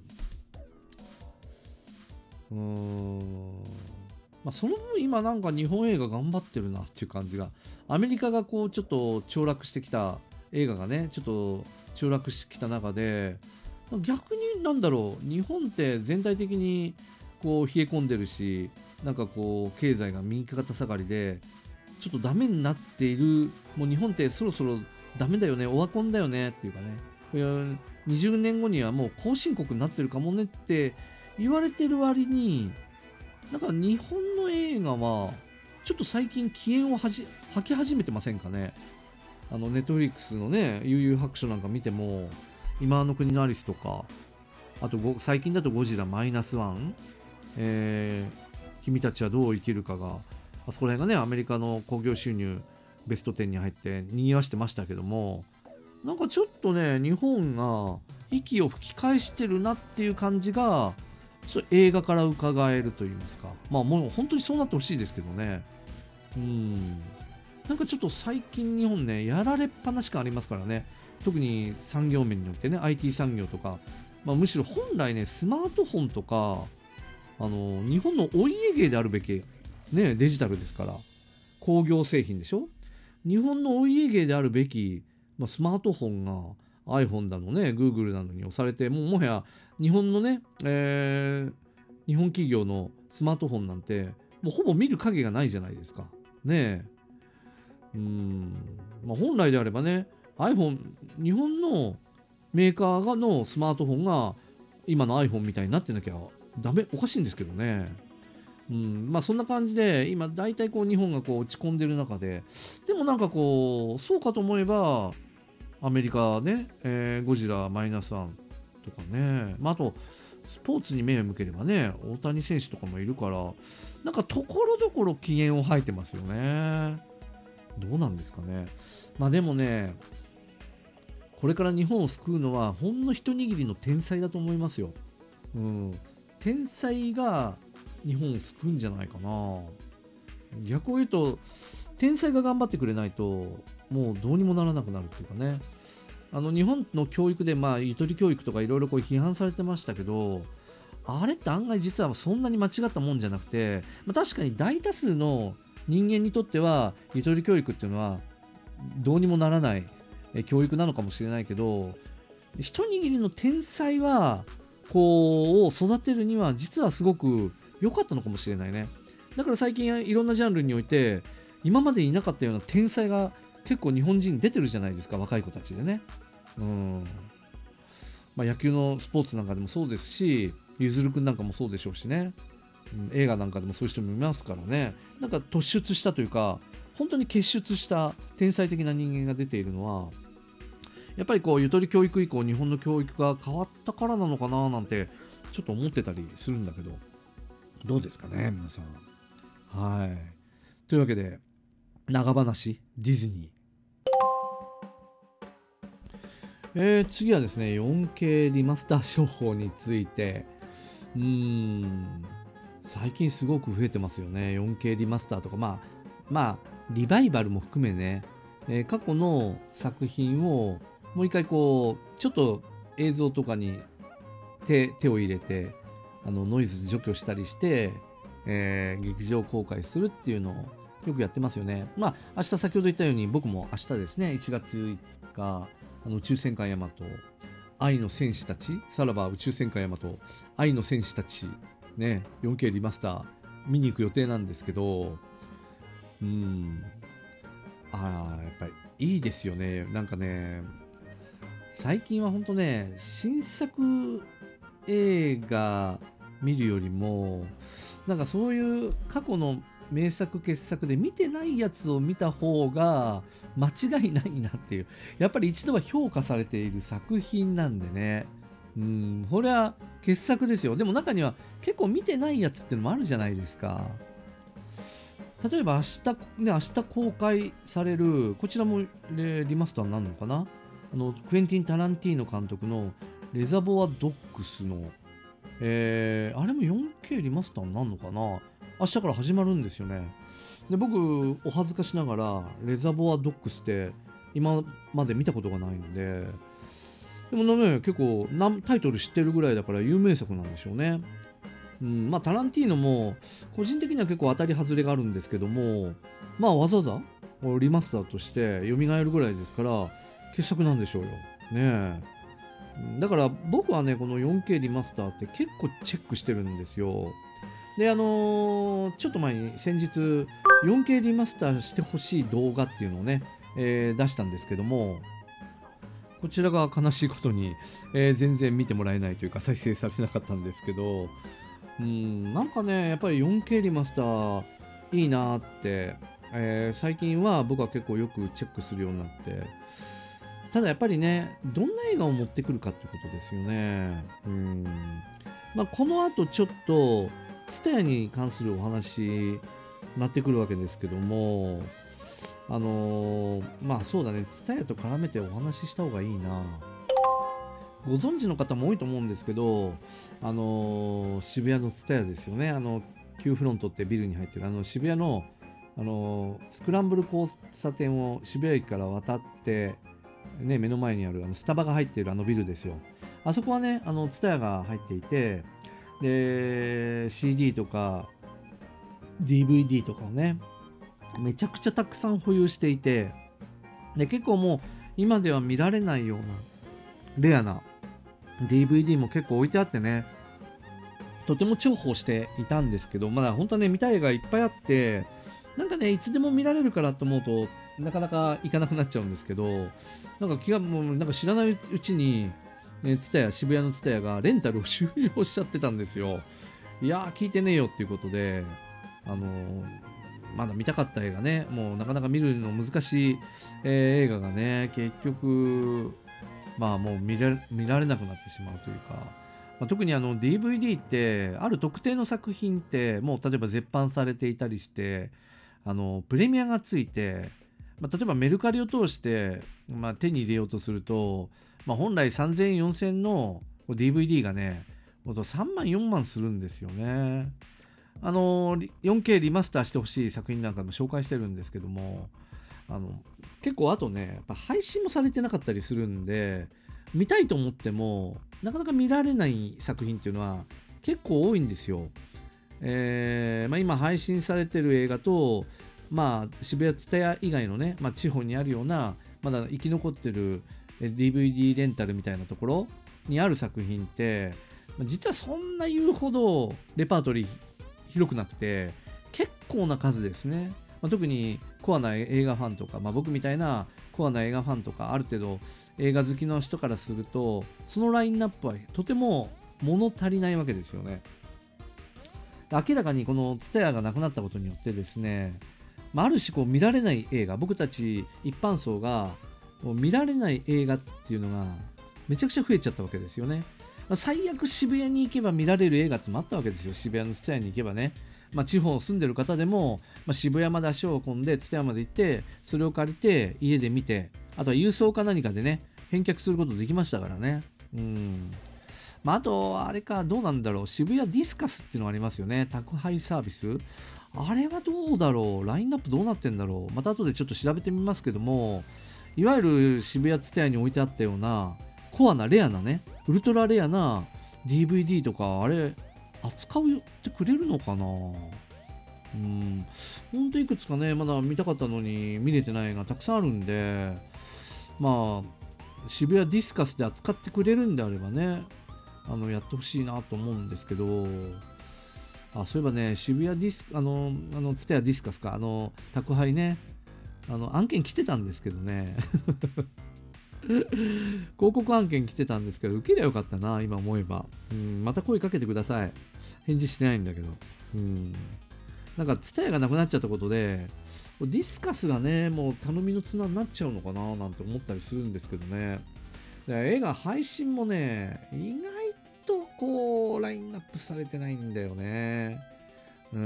うーん、まあ、その分今なんか日本映画頑張ってるなっていう感じが、アメリカがこうちょっと凋落してきた映画がね、ちょっと凋落してきた中で、逆になんだろう、日本って全体的にこう冷え込んでるし、なんかこう経済が右肩下がりでちょっとダメになっている、もう日本ってそろそろダメだよね、オワコンだよねっていうかね、いやにじゅうねんごにはもう後進国になってるかもねって言われてる割に、なんか日本の映画はちょっと最近気縁をはじ吐き始めてませんかね。あのネットフリックスのね、悠々白書なんか見ても、今の国のアリスとか、あとご最近だとゴジラマイナスワン、えー、君たちはどう生きるかが、あそこら辺がね、アメリカの興行収入ベストじゅうに入って賑わしてましたけども、なんかちょっとね、日本が息を吹き返してるなっていう感じが、ちょっと映画から伺えると言いますか。まあもう本当にそうなってほしいですけどね。うん。なんかちょっと最近日本ね、やられっぱなし感ありますからね。特に産業面によってね、アイティー 産業とか、まあ、むしろ本来ね、スマートフォンとか、あの、日本のお家芸であるべき、ね、デジタルですから、工業製品でしょ。日本のお家芸であるべき、まあ、スマートフォンが iPhone だのね、Google なのに押されて、もうもはや日本のね、えー日本企業のスマートフォンなんて、もうほぼ見る影がないじゃないですか。ねえ。うーん、まあ、本来であればね、iPhone、日本のメーカーがのスマートフォンが今の iPhone みたいになってなきゃダメ、おかしいんですけどね。うん、まあそんな感じで、今大体こう日本がこう落ち込んでる中で、でもなんかこう、そうかと思えば、アメリカね、えーゴジラマイナスワンとかね、まああと、スポーツに目を向ければね、大谷選手とかもいるから、なんかところどころ機嫌を吐いてますよね。どうなんですかね。まあでもね、これから日本を救うのはほんの一握りの天才だと思いますよ。うん。 天才が日本を救うんじゃないかな。逆を言うと天才が頑張ってくれないともうどうにもならなくなるっていうかね。あの日本の教育でまあゆとり教育とかいろいろこう批判されてましたけど、あれって案外実はそんなに間違ったもんじゃなくて、まあ、確かに大多数の人間にとってはゆとり教育っていうのはどうにもならないえ教育なのかもしれないけど、一握りの天才はこうを育てるには実はすごく良かったのかもしれないね。だから最近いろんなジャンルにおいて今までいなかったような天才が結構日本人出てるじゃないですか、若い子たちでね。うん、まあ、野球のスポーツなんかでもそうですし、ゆずるくんなんかもそうでしょうしね、うん、映画なんかでもそういう人もいますからね。なんか突出したというか本当に結出した天才的な人間が出ているのはやっぱりこうゆとり教育以降日本の教育が変わったからなのかななんてちょっと思ってたりするんだけど、どうですかね皆さん。はい、というわけで長話ディズニー、えー、次はですね よんケー リマスター商法について。うーん最近すごく増えてますよね。 よんケー リマスターとか、まあまあリバイバルも含めね、えー過去の作品をもう一回こうちょっと映像とかに手手を入れてあのノイズ除去したりして、えー劇場公開するっていうのをよくやってますよね。まあ明日先ほど言ったように僕も明日ですねいちがついつかあの宇宙戦艦ヤマト愛の戦士たち、さらば宇宙戦艦ヤマト愛の戦士たちね よんケー リマスター見に行く予定なんですけど、うーんあーやっぱりいいですよね。なんかね最近はほんとね新作映画見るよりもなんかそういう過去の名作傑作で見てないやつを見た方が間違いないなっていう、やっぱり一度は評価されている作品なんでね、うんこれは傑作ですよ。でも中には結構見てないやつっていうのもあるじゃないですか。例えば明日ね明日公開されるこちらも、ね、リマスターになるのかな、あのクエンティン・タランティーノ監督のレザボア・ドッグスの、えーあれも よんケー リマスターになるのかな。明日から始まるんですよね。で僕お恥ずかしながらレザボア・ドッグスって今まで見たことがないので、でもね結構なんタイトル知ってるぐらいだから有名作なんでしょうね。うん、まあタランティーノも個人的には結構当たり外れがあるんですけども、まあわざわざリマスターとして蘇るぐらいですから傑作なんでしょうよ。ねえ。だから僕はねこの よんケー リマスターって結構チェックしてるんですよ。であのーちょっと前に先日 よんケー リマスターしてほしい動画っていうのをね、えー出したんですけども、こちらが悲しいことに、えー全然見てもらえないというか再生されてなかったんですけど、うんなんかねやっぱり よんケー リマスターいいなーって、えー最近は僕は結構よくチェックするようになって、ただやっぱりねどんな映画を持ってくるかってことですよね。うんまあ、この後ちょっと ツタヤ に関するお話になってくるわけですけども、あのーまあそうだね ツタヤ と絡めてお話しした方がいいな。ご存知の方も多いと思うんですけど、あのー渋谷の ツタヤ ですよね。あの Q フロントってビルに入ってるあの渋谷の、あのースクランブル交差点を渋谷駅から渡って、ね、目の前にあるあのスタバが入っているあのビルですよ。あそこはね、あの ツタヤ が入っていて、で シーディー とか ディーブイディー とかをねめちゃくちゃたくさん保有していて、で結構もう今では見られないようなレアな ディーブイディー も結構置いてあってね、とても重宝していたんですけど、まだ本当はね見たい映画いっぱいあって、なんかねいつでも見られるからと思うとなかなか行かなくなっちゃうんですけど、なんか気がもうなんか知らないうちにね、ツタヤ渋谷のツタヤがレンタルを終了しちゃってたんですよ。いやー聞いてねえよっていうことで、あのーまだ見たかった映画ね、もうなかなか見るの難しい、えー映画がね結局まあもう見れ見られなくなってしまうというか、まあ、特にあの ディーブイディー ってある特定の作品ってもう例えば絶版されていたりして、あのプレミアがついて、まあ、例えばメルカリを通して、まあ、手に入れようとすると、まあ、本来さんぜんえんよんせんえんの ディーブイディー がねもうさんまんよんまんするんですよね。あの よんケー リマスターしてほしい作品なんかも紹介してるんですけども、あの結構あとね、やっぱ配信もされてなかったりするんで、見たいと思ってもなかなか見られない作品っていうのは結構多いんですよ。えーまあ、今配信されてる映画と、まあ、渋谷ツタヤ以外のね、まあ、地方にあるようなまだ生き残ってる ディーブイディー レンタルみたいなところにある作品って実はそんな言うほどレパートリー広くなくて結構な数ですね。まあ、特にコアな映画ファンとか、まあ、僕みたいなコアな映画ファンとかある程度映画好きの人からするとそのラインナップはとても物足りないわけですよね。明らかにこのツタヤがなくなったことによってですね、まあ、ある種こう見られない映画、僕たち一般層がもう見られない映画っていうのがめちゃくちゃ増えちゃったわけですよね。まあ、最悪渋谷に行けば見られる映画ってもあったわけですよ。渋谷のツタヤに行けばね。まあ、地方住んでる方でも、まあ、渋谷まで足を運んでツタヤまで行ってそれを借りて家で見て、あとは郵送か何かでね返却することできましたからね。うんまあ、あと、あれか、どうなんだろう。渋谷ディスカスっていうのがありますよね。宅配サービス。あれはどうだろう。ラインナップどうなってんだろう。また後でちょっと調べてみますけども、いわゆる渋谷ツタヤに置いてあったような、コアなレアなね、ウルトラレアな ディーブイディー とか、あれ、扱うってくれるのかな。うん。ほんといくつかね、まだ見たかったのに見れてない映画たくさんあるんで、まあ、渋谷ディスカスで扱ってくれるんであればね、あのやってほしいなと思うんですけど、あ、そういえばね、渋谷ディス、あの、あの、ツタヤディスカスか、あの、宅配ね、あの、案件来てたんですけどね、広告案件来てたんですけど、受けりゃよかったな、今思えば。うん、また声かけてください。返事してないんだけど。うん。なんか、ツタヤがなくなっちゃったことで、ディスカスがね、もう頼みの綱になっちゃうのかな、なんて思ったりするんですけどね。で映画配信もね、意外とこう、ラインナップされてないんだよね。うん、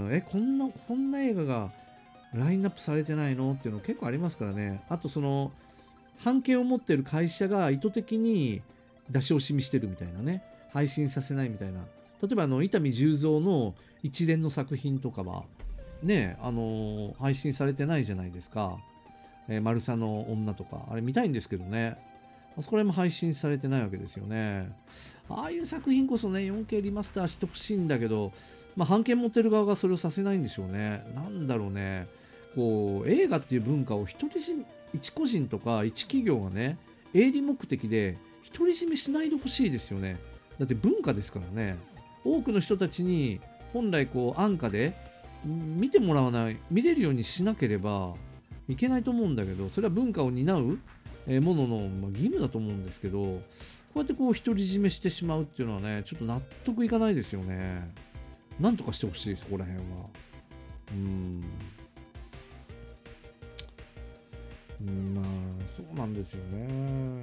え、こんな、こんな映画がラインナップされてないのっていうの結構ありますからね。あとその、版権を持ってる会社が意図的に出し惜しみしてるみたいなね。配信させないみたいな。例えばあの、伊丹十三の一連の作品とかは、ね、あのー配信されてないじゃないですか。えー、マルサの女とか。あれ見たいんですけどね。あそこら辺も配信されてないわけですよね。ああいう作品こそね、よんケー リマスターしてほしいんだけど、まあ、版権持ってる側がそれをさせないんでしょうね。なんだろうね。こう、映画っていう文化を一人占め、一個人とか一企業がね、営利目的で独り占めしないでほしいですよね。だって文化ですからね。多くの人たちに本来こう安価で見てもらわない、見れるようにしなければいけないと思うんだけど、それは文化を担うえーものの、まあ、義務だと思うんですけど、こうやってこう独り占めしてしまうっていうのはね、ちょっと納得いかないですよね。なんとかしてほしい、そこら辺は。うーん。うん、まあ、そうなんですよね。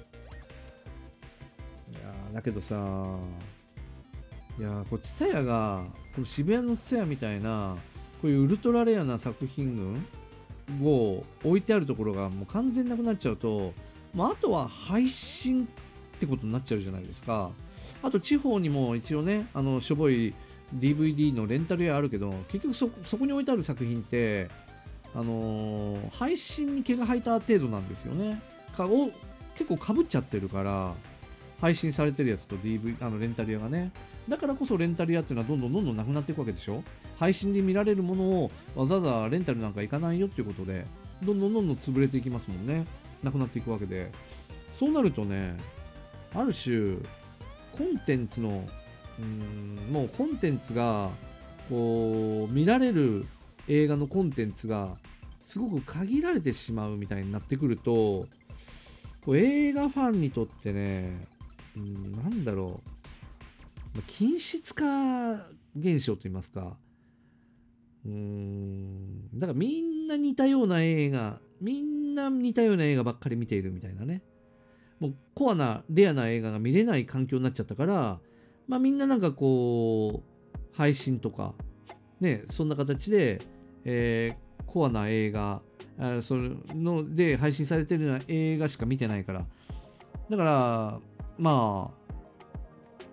いやーだけどさ、いやーこう、ツタヤが、この渋谷のツタヤみたいな、こういうウルトラレアな作品群を置いてあるところがもう完全なくなっちゃうと、まあ、あとは配信ってことになっちゃうじゃないですか。あと地方にも一応ね、あのしょぼい ディーブイディー のレンタル屋あるけど、結局 そ, そこに置いてある作品って、あのー配信に毛が生えた程度なんですよね。かを結構かぶっちゃってるから、配信されてるやつと ディーブイ あのレンタル屋がね。だからこそレンタル屋っていうのはどんどんどんどんなくなっていくわけでしょ。配信で見られるものをわざわざレンタルなんか行かないよっていうことで、どんどんどんどん潰れていきますもんね。なくなっていくわけで。そうなるとね、ある種、コンテンツの、うーん、もうコンテンツが、こう、見られる映画のコンテンツが、すごく限られてしまうみたいになってくると、こう映画ファンにとってね、うん、なんだろう、まあ均質化現象といいますか、うーん、だからみんな似たような映画、みんな似たような映画ばっかり見ているみたいなね。もうコアな、レアな映画が見れない環境になっちゃったから、まあみんななんかこう、配信とか、ね、そんな形で、えーコアな映画、あそれので配信されてるような映画しか見てないから。だから、まあ、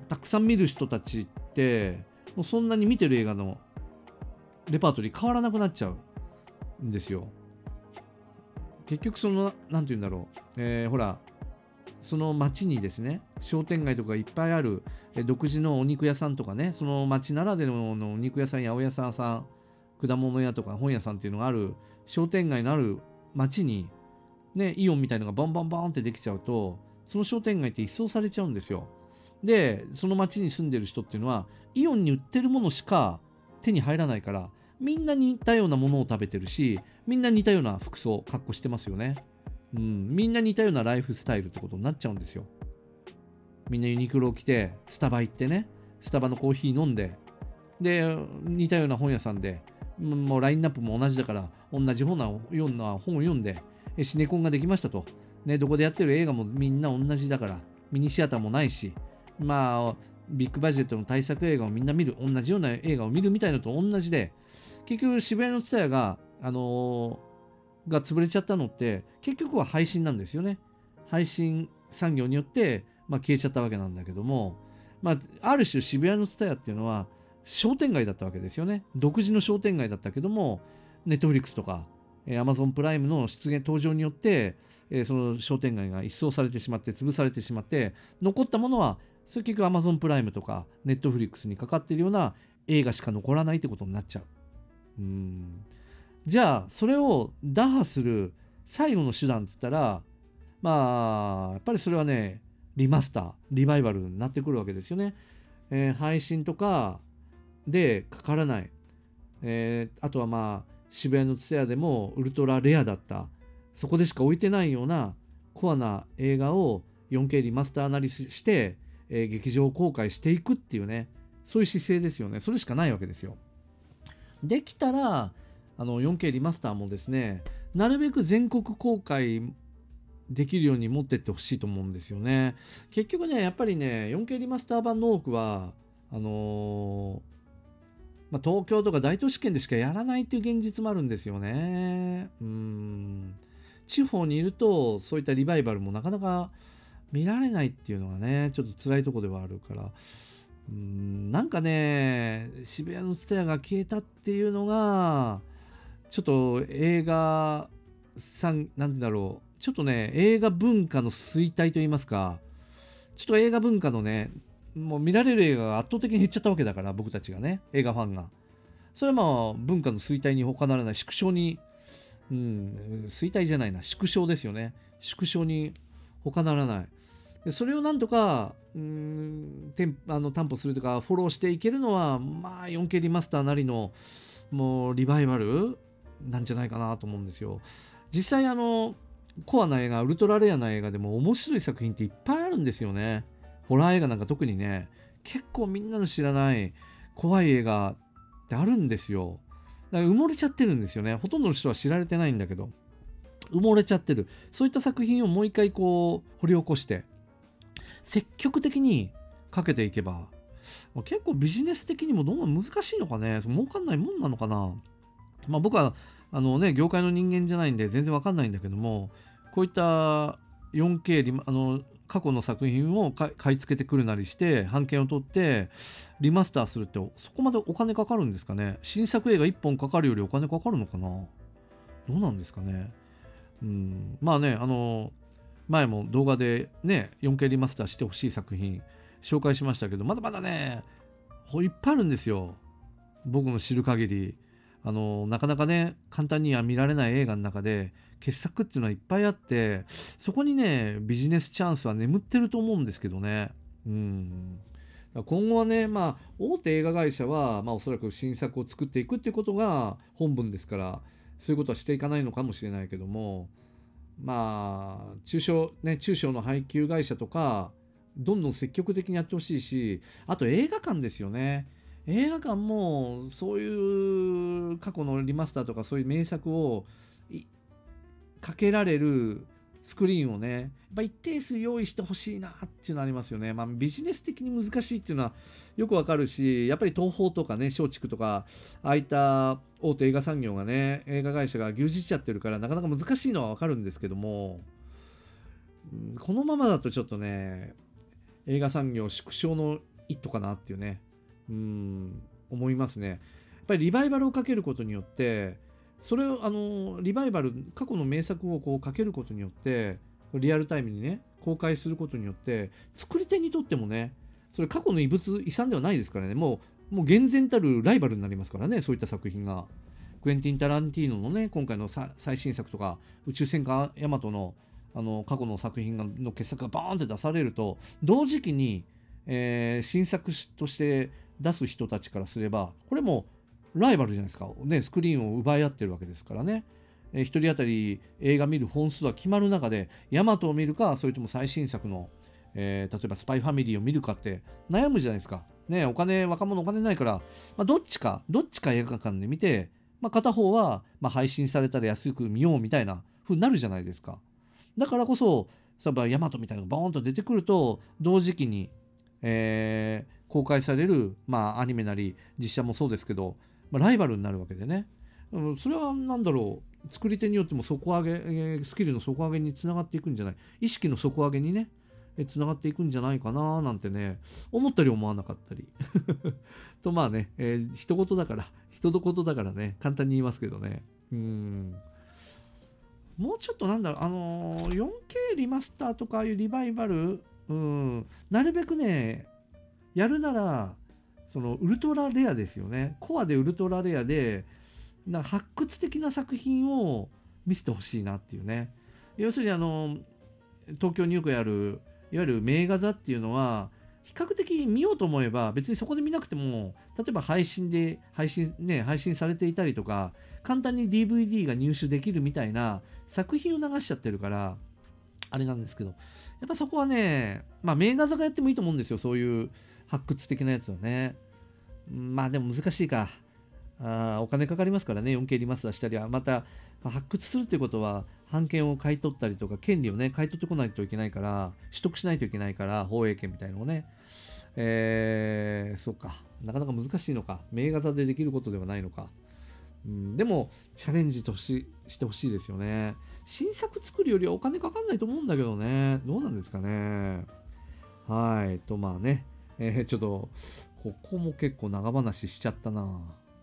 たくさん見る人たちってもうそんなに見てる映画のレパートリー変わらなくなっちゃうんですよ。結局その何て言うんだろう、えー、ほらその町にですね商店街とかいっぱいある、え独自のお肉屋さんとかね、その町ならではのお肉屋さんや八百屋さんさん、果物屋とか本屋さんっていうのがある商店街のある町にね、イオンみたいのがボンボンボンってできちゃうと、その商店街って一掃されちゃうんですよ。でその町に住んでる人っていうのはイオンに売ってるものしか手に入らないから、みんな似たようなものを食べてるし、みんな似たような服装格好してますよね。うん、みんな似たようなライフスタイルってことになっちゃうんですよ。みんなユニクロを着てスタバ行ってね、スタバのコーヒー飲んで、で似たような本屋さんでもうラインナップも同じだから同じようなような本を読んで、シネコンができましたと、ね、どこでやってる映画もみんな同じだから、ミニシアターもないし、まあビッグバジェットの大作映画をみんな見る、同じような映画を見るみたいなのと同じで、結局渋谷のツタヤがあのーが潰れちゃったのって結局は配信なんですよね。配信産業によって、まあ、消えちゃったわけなんだけども、まあ、ある種渋谷のツタヤっていうのは商店街だったわけですよね。独自の商店街だったけども、ネットフリックスとか、えー、Amazon プライムの出現登場によって、えー、その商店街が一掃されてしまって潰されてしまって、残ったものはそれ結局 Amazon プライムとかネットフリックスにかかっているような映画しか残らないってことになっちゃう。うーんじゃあそれを打破する最後の手段っつったら、まあやっぱりそれはね、リマスターリバイバルになってくるわけですよね。えー配信とかでかからない、えーあとはまあ渋谷のツタヤでもウルトラレアだった、そこでしか置いてないようなコアな映画を よんケー リマスターなりして、えー劇場公開していくっていうね、そういう姿勢ですよね。それしかないわけですよ。できたらあの よんケー リマスターもですね、なるべく全国公開できるように持ってってほしいと思うんですよね。結局ね、やっぱりね、よんケー リマスター版の多くは、あのーまあ、東京とか大都市圏でしかやらないっていう現実もあるんですよね。うーん。地方にいると、そういったリバイバルもなかなか見られないっていうのがね、ちょっと辛いとこではあるから、うーん、なんかね、渋谷のツタヤが消えたっていうのが、ちょっと映画さん、なんだろう、ちょっとね、映画文化の衰退といいますか、ちょっと映画文化のね、もう見られる映画が圧倒的に減っちゃったわけだから、僕たちがね、映画ファンが。それはまあ、文化の衰退に他ならない、縮小に、うん、衰退じゃないな、縮小ですよね。縮小に他ならない。でそれをなんとか、うーん、てんあの担保するとか、フォローしていけるのは、まあ、よんケー リマスターなりの、もう、リバイバルなんじゃないかなと思うんですよ。実際あのコアな映画、ウルトラレアな映画でも面白い作品っていっぱいあるんですよね。ホラー映画なんか特にね、結構みんなの知らない怖い映画ってあるんですよ。だから埋もれちゃってるんですよね。ほとんどの人は知られてないんだけど、埋もれちゃってる。そういった作品をもう一回こう掘り起こして積極的にかけていけば、結構ビジネス的にもどうも難しいのかね、儲かんないもんなのかな。まあ、僕はあの、ね、業界の人間じゃないんで全然わかんないんだけども、こういった よんケー リマあの過去の作品を買い付けてくるなりして版権を取ってリマスターするってそこまでお金かかるんですかね。新作映画いっぽんかかるよりお金かかるのかな。どうなんですかね。うん、まあね、あの前も動画でね よんケー リマスターしてほしい作品紹介しましたけど、まだまだねいっぱいあるんですよ、僕の知る限り。あのなかなかね簡単には見られない映画の中で傑作っていうのはいっぱいあって、そこにねビジネスチャンスは眠ってると思うんですけどね。うん今後はね、まあ大手映画会社は、まあ、おそらく新作を作っていくっていうことが本分ですから、そういうことはしていかないのかもしれないけども、まあ中小ね中小の配給会社とかどんどん積極的にやってほしいし、あと映画館ですよね。映画館もそういう過去のリマスターとかそういう名作をかけられるスクリーンをね、やっぱ一定数用意してほしいなっていうのありますよね。まあビジネス的に難しいっていうのはよくわかるし、やっぱり東宝とかね、松竹とか、ああいった大手映画産業がね、映画会社が牛耳っちゃってるからなかなか難しいのはわかるんですけども、このままだとちょっとね、映画産業縮小の 「イット!」かなっていうね、うん、思いますね。やっぱりリバイバルをかけることによって、それをあのリバイバル、過去の名作をこうかけることによって、リアルタイムにね、公開することによって、作り手にとってもね、それ過去の遺物、遺産ではないですからね、もう、もう厳然たるライバルになりますからね、そういった作品が。クエンティン・タランティーノのね、今回のさ最新作とか、宇宙戦艦ヤマトのあの過去の作品がの傑作がバーンって出されると、同時期に、えー新作として出す人たちからすれば、これもライバルじゃないですか、ね、スクリーンを奪い合ってるわけですからね。えー、ひとり当たり映画見る本数は決まる中で、ヤマトを見るか、それとも最新作の、えー例えばスパイファミリーを見るかって悩むじゃないですか。ね、お金、若者お金ないから、まあ、どっちか、どっちか映画館で見て、まあ、片方は、まあ、配信されたら安く見ようみたいな風になるじゃないですか。だからこそ、例えばヤマトみたいなのがボーンと出てくると、同時期に、えー公開される、まあ、アニメなり実写もそうですけど、まあ、ライバルになるわけでね。うん、それは何だろう、作り手によっても底上げ、えースキルの底上げにつながっていくんじゃない、意識の底上げにね、えつながっていくんじゃないかななんてね、思ったり思わなかったり。とまあね、えー、人事だから、人のことだからね、簡単に言いますけどね。うん。もうちょっとなんだろう、あのー よんケー リマスターとかああいうリバイバル、うん、なるべくね、やるなら、そのウルトラレアですよね。コアでウルトラレアで、なんか発掘的な作品を見せてほしいなっていうね。要するにあの、東京によくある、いわゆる名画座っていうのは、比較的見ようと思えば、別にそこで見なくても、例えば配信で、配信、ね、配信されていたりとか、簡単に ディーブイディー が入手できるみたいな作品を流しちゃってるから、あれなんですけど、やっぱそこはね、まあ名画座がやってもいいと思うんですよ、そういう発掘的なやつはね。うんまあでも難しいか。あーお金かかりますからね、よんケー リマスターしたりは、またまあ発掘するっていうことは、版権を買い取ったりとか、権利をね、買い取ってこないといけないから、取得しないといけないから、放映権みたいなのをね。えー、そうか。なかなか難しいのか。名画座でできることではないのか。うん、でも、チャレンジとししてほしいですよね。新作作るよりはお金かかんないと思うんだけどね。どうなんですかね。はい。と、まあね。えーちょっと、ここも結構長話しちゃったな。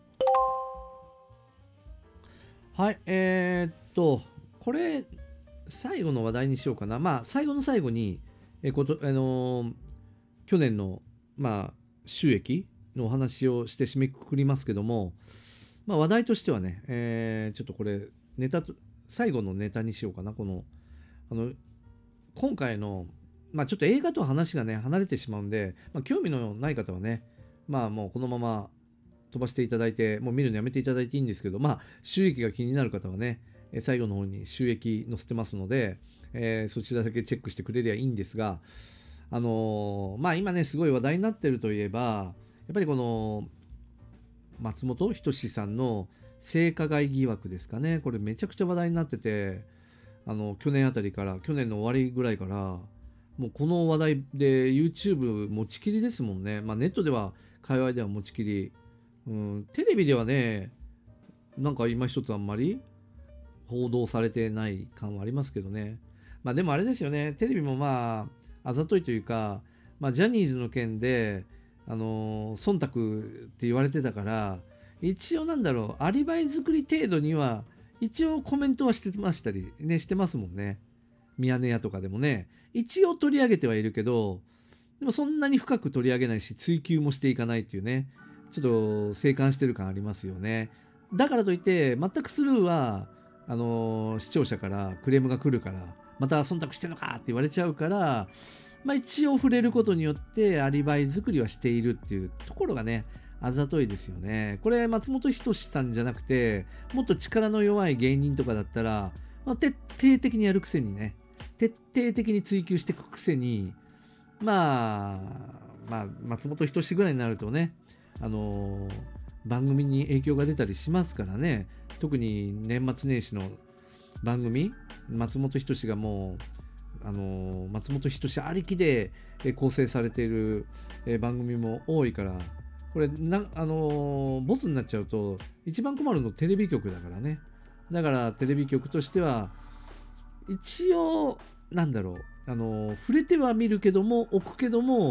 はい。えーっと、これ、最後の話題にしようかな。まあ、最後の最後に、えーこと、あのー去年の、まあ、収益のお話をして締めくくりますけども、まあ、話題としてはね、えーちょっとこれ、ネタと、最後のネタにしようかな。この、あの、今回の、まあ、ちょっと映画とは話がね、離れてしまうんで、まあ、興味のない方はね、まあ、もうこのまま飛ばしていただいて、もう見るのやめていただいていいんですけど、まあ、収益が気になる方はね、えー最後の方に収益載せてますので、えーそちらだけチェックしてくれりゃいいんですが、あのーまあ今ね、すごい話題になってるといえば、やっぱりこの松本人志さんの性加害疑惑ですかね、これめちゃくちゃ話題になってて、あの去年あたりから、去年の終わりぐらいから、もうこの話題で YouTube 持ちきりですもんね。まあネットでは、界隈では持ちきり、うん、テレビではね、なんか今一つあんまり報道されてない感はありますけどね。まあでもあれですよね、テレビもまあ、あざといというか、まあ、ジャニーズの件で、あのー忖度って言われてたから、一応なんだろう、アリバイ作り程度には、一応コメントはしてましたり、ね、してますもんね。ミヤネ屋とかでもね。一応取り上げてはいるけど、でもそんなに深く取り上げないし、追求もしていかないっていうね、ちょっと静観してる感ありますよね。だからといって、全くスルーは、あのー視聴者からクレームが来るから、また忖度してんのかって言われちゃうから、まあ一応触れることによってアリバイ作りはしているっていうところがね、あざといですよね。これ松本人志さんじゃなくて、もっと力の弱い芸人とかだったら、まあ、徹底的にやるくせにね、徹底的に追求していくくせに、まあ、まあ、松本人志ぐらいになるとね、あのー番組に影響が出たりしますからね、特に年末年始の番組、松本人志がもう、あのー松本人志ありきでえー構成されているえー番組も多いから、これな、あのーボツになっちゃうと、一番困るのテレビ局だからね。だからテレビ局としては、一応、なんだろう、あのー触れては見るけども、置くけども、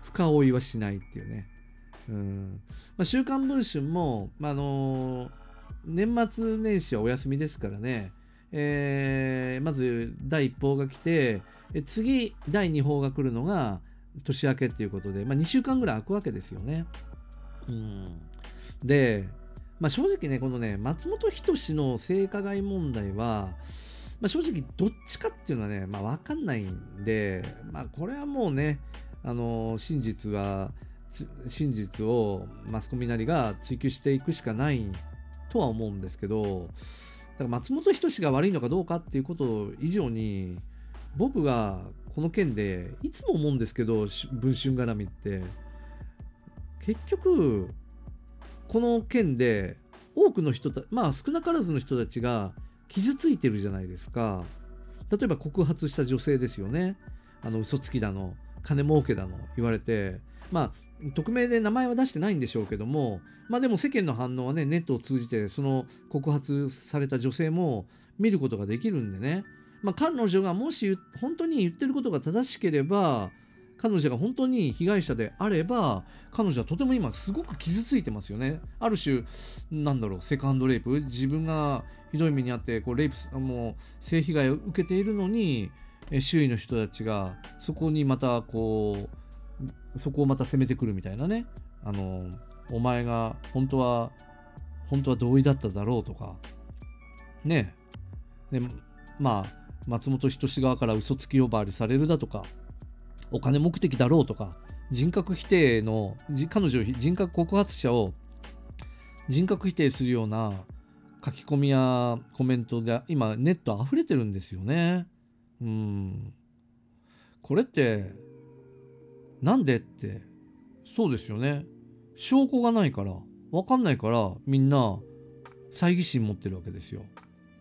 深追いはしないっていうね。うんまあ、週刊文春も、まああの年末年始はお休みですからね、えーまずだいいっ報が来て、え次だいに報が来るのが年明けっていうことで、まあ、にしゅうかんぐらい空くわけですよね。うんで、まあ、正直ねこのね松本人志の性加害問題は、まあ、正直どっちかっていうのはね、まあ、分かんないんで、まあ、これはもうね、あの真実は真実をマスコミなりが追求していくしかないとは思うんですけど、だから松本人志が悪いのかどうかっていうこと以上に、僕がこの件でいつも思うんですけど、文春絡みって結局この件で多くの人たまあ少なからずの人たちが傷ついてるじゃないですか。例えば告発した女性ですよね。あの嘘つきだの金儲けだの言われて、まあ匿名で名前は出してないんでしょうけども、まあでも世間の反応はね、ネットを通じてその告発された女性も見ることができるんでね、まあ、彼女がもし本当に言ってることが正しければ、彼女が本当に被害者であれば、彼女はとても今すごく傷ついてますよね。ある種なんだろう、セカンドレイプ、自分がひどい目にあってこうレイプもう性被害を受けているのに、周囲の人たちがそこにまたこうそこをまた責めてくるみたいなね。あのお前が本当は本当は同意だっただろうとかね。でまあ松本人志側から嘘つき呼ばわりされるだとか、お金目的だろうとか、人格否定の彼女人格告発者を人格否定するような書き込みやコメントで今ネット溢れてるんですよね。うんこれってなんでって、そうですよね。証拠がないから分かんないから、みんな猜疑心持ってるわけですよ。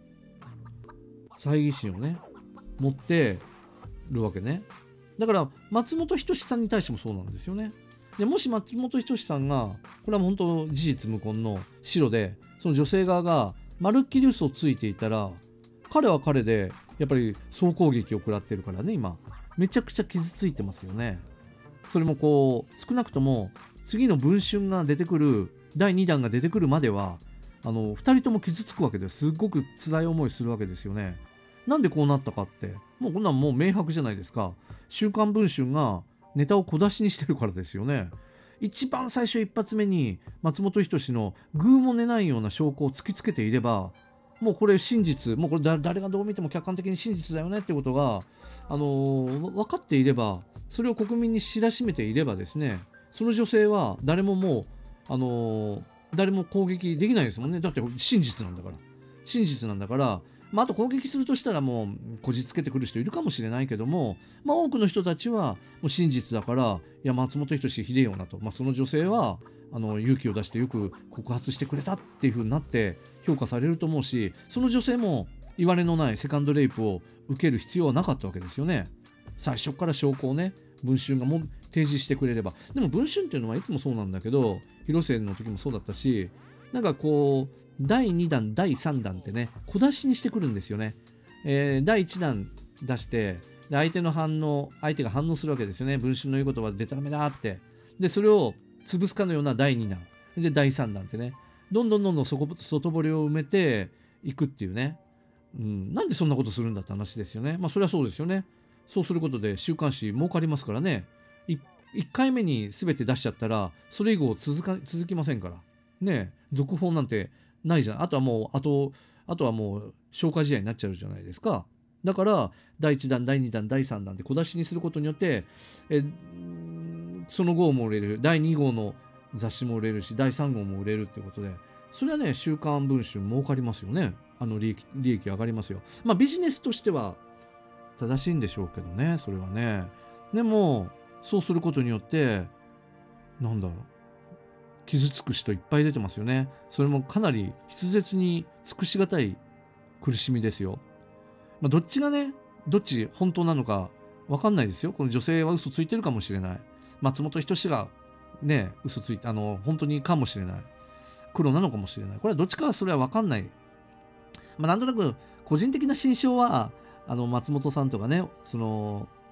猜疑心をね持ってるわけね。だから松本人志さんに対してもそうなんですよね。でもし松本人志さんがこれは本当事実無根の白で、その女性側がまるっきり嘘をついていたら、彼は彼でやっぱり総攻撃を食らってるからね、今めちゃくちゃ傷ついてますよね。それもこう少なくとも次の文春が出てくるだいにだんが出てくるまではあのふたりとも傷つくわけです。すっごく辛い思いするわけですよね。なんでこうなったかって、もうこんなんもう明白じゃないですか。週刊文春がネタを小出しにしてるからですよね。一番最初一発目に松本人志のグーも寝ないような証拠を突きつけていれば、もうこれ真実、もうこれ誰がどう見ても客観的に真実だよねってことが、あのー、分かっていれば、それを国民に知らしめていればですね、その女性は誰ももう、あのー、誰も攻撃できないですもんね。だって真実なんだから。真実なんだから、まあ、あと攻撃するとしたらもうこじつけてくる人いるかもしれないけども、まあ、多くの人たちはもう真実だから、いや松本人志ひでえよなと、まあ、その女性はあの勇気を出してよく告発してくれたっていう風になって評価されると思うし、その女性も言われのないセカンドレイプを受ける必要はなかったわけですよね。最初から証拠をね文春がも提示してくれれば。でも文春っていうのはいつもそうなんだけど、広末の時もそうだったし、なんかこうだいにだんだいさんだんってね小出しにしてくるんですよね。えー、だいいちだん出してで相手の反応相手が反応するわけですよね。文春の言うことはデタラメだって。でそれを潰すかのようなだいにだんでだいさんだんってね、どんどんどんどん外堀を埋めていくっていうね、うん、なんでそんなことするんだって話ですよね。まあそれはそうですよね。そうすることで週刊誌儲かりますからね。いっかいめに全て出しちゃったらそれ以後続か続きませんからね。続報なんてないじゃん。あとはもうあとあとはもう消化試合になっちゃうじゃないですか。だからだいいちだんだいにだんだいさんだんで小出しにすることによってえその号も売れる、だいに号の雑誌も売れるしだいさん号も売れるってことで、それはね週刊文春儲かりますよね。あの利益、利益上がりますよ。まあビジネスとしては正しいんでしょうけどね、それはね。でもそうすることによってなんだろう、傷つく人いっぱい出てますよね。それもかなり筆舌に尽くしがたい苦しみですよ。まあ、どっちがねどっち本当なのか分かんないですよ。この女性は嘘ついてるかもしれない。松本人志がね嘘ついてあの本当にかもしれない。黒なのかもしれない。これはどっちかはそれは分かんない。まあ、なんとなく個人的な心象はあの松本さんとかね、その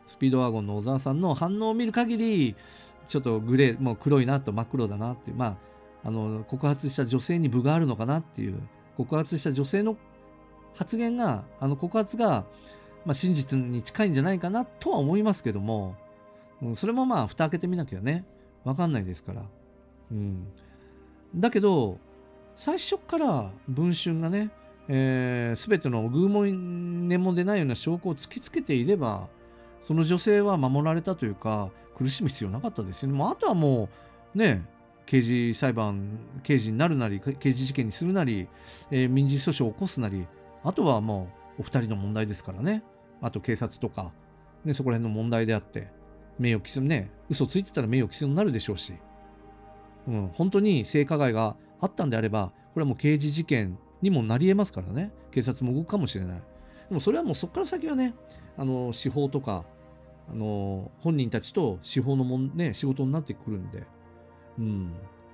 スピードワゴンの小沢さんの反応を見る限り、ちょっとグレー、もう黒いなと真っ黒だなっていう、まあ、あの告発した女性に分があるのかなっていう、告発した女性の発言が、あの告発が、まあ、真実に近いんじゃないかなとは思いますけども、うん、それもまあ蓋開けてみなきゃね分かんないですから、うん、だけど最初から文春がね、えー、全ての偶も根も出ないような証拠を突きつけていれば、その女性は守られたというか苦しむ必要なかったですよね。もうあとはもうね、刑事裁判、刑事になるなり刑事事件にするなり、えー、民事訴訟を起こすなり、あとはもうお二人の問題ですからね。あと警察とか、ね、そこら辺の問題であって、名誉毀損ね、嘘ついてたら名誉毀損になるでしょうし、うん、本当に性加害があったんであれば、これはもう刑事事件にもなり得ますからね。警察も動くかもしれない。でもそれはもうそこから先はね、あの司法とか、あの本人たちと司法のもん、ね、仕事になってくるんで、うん、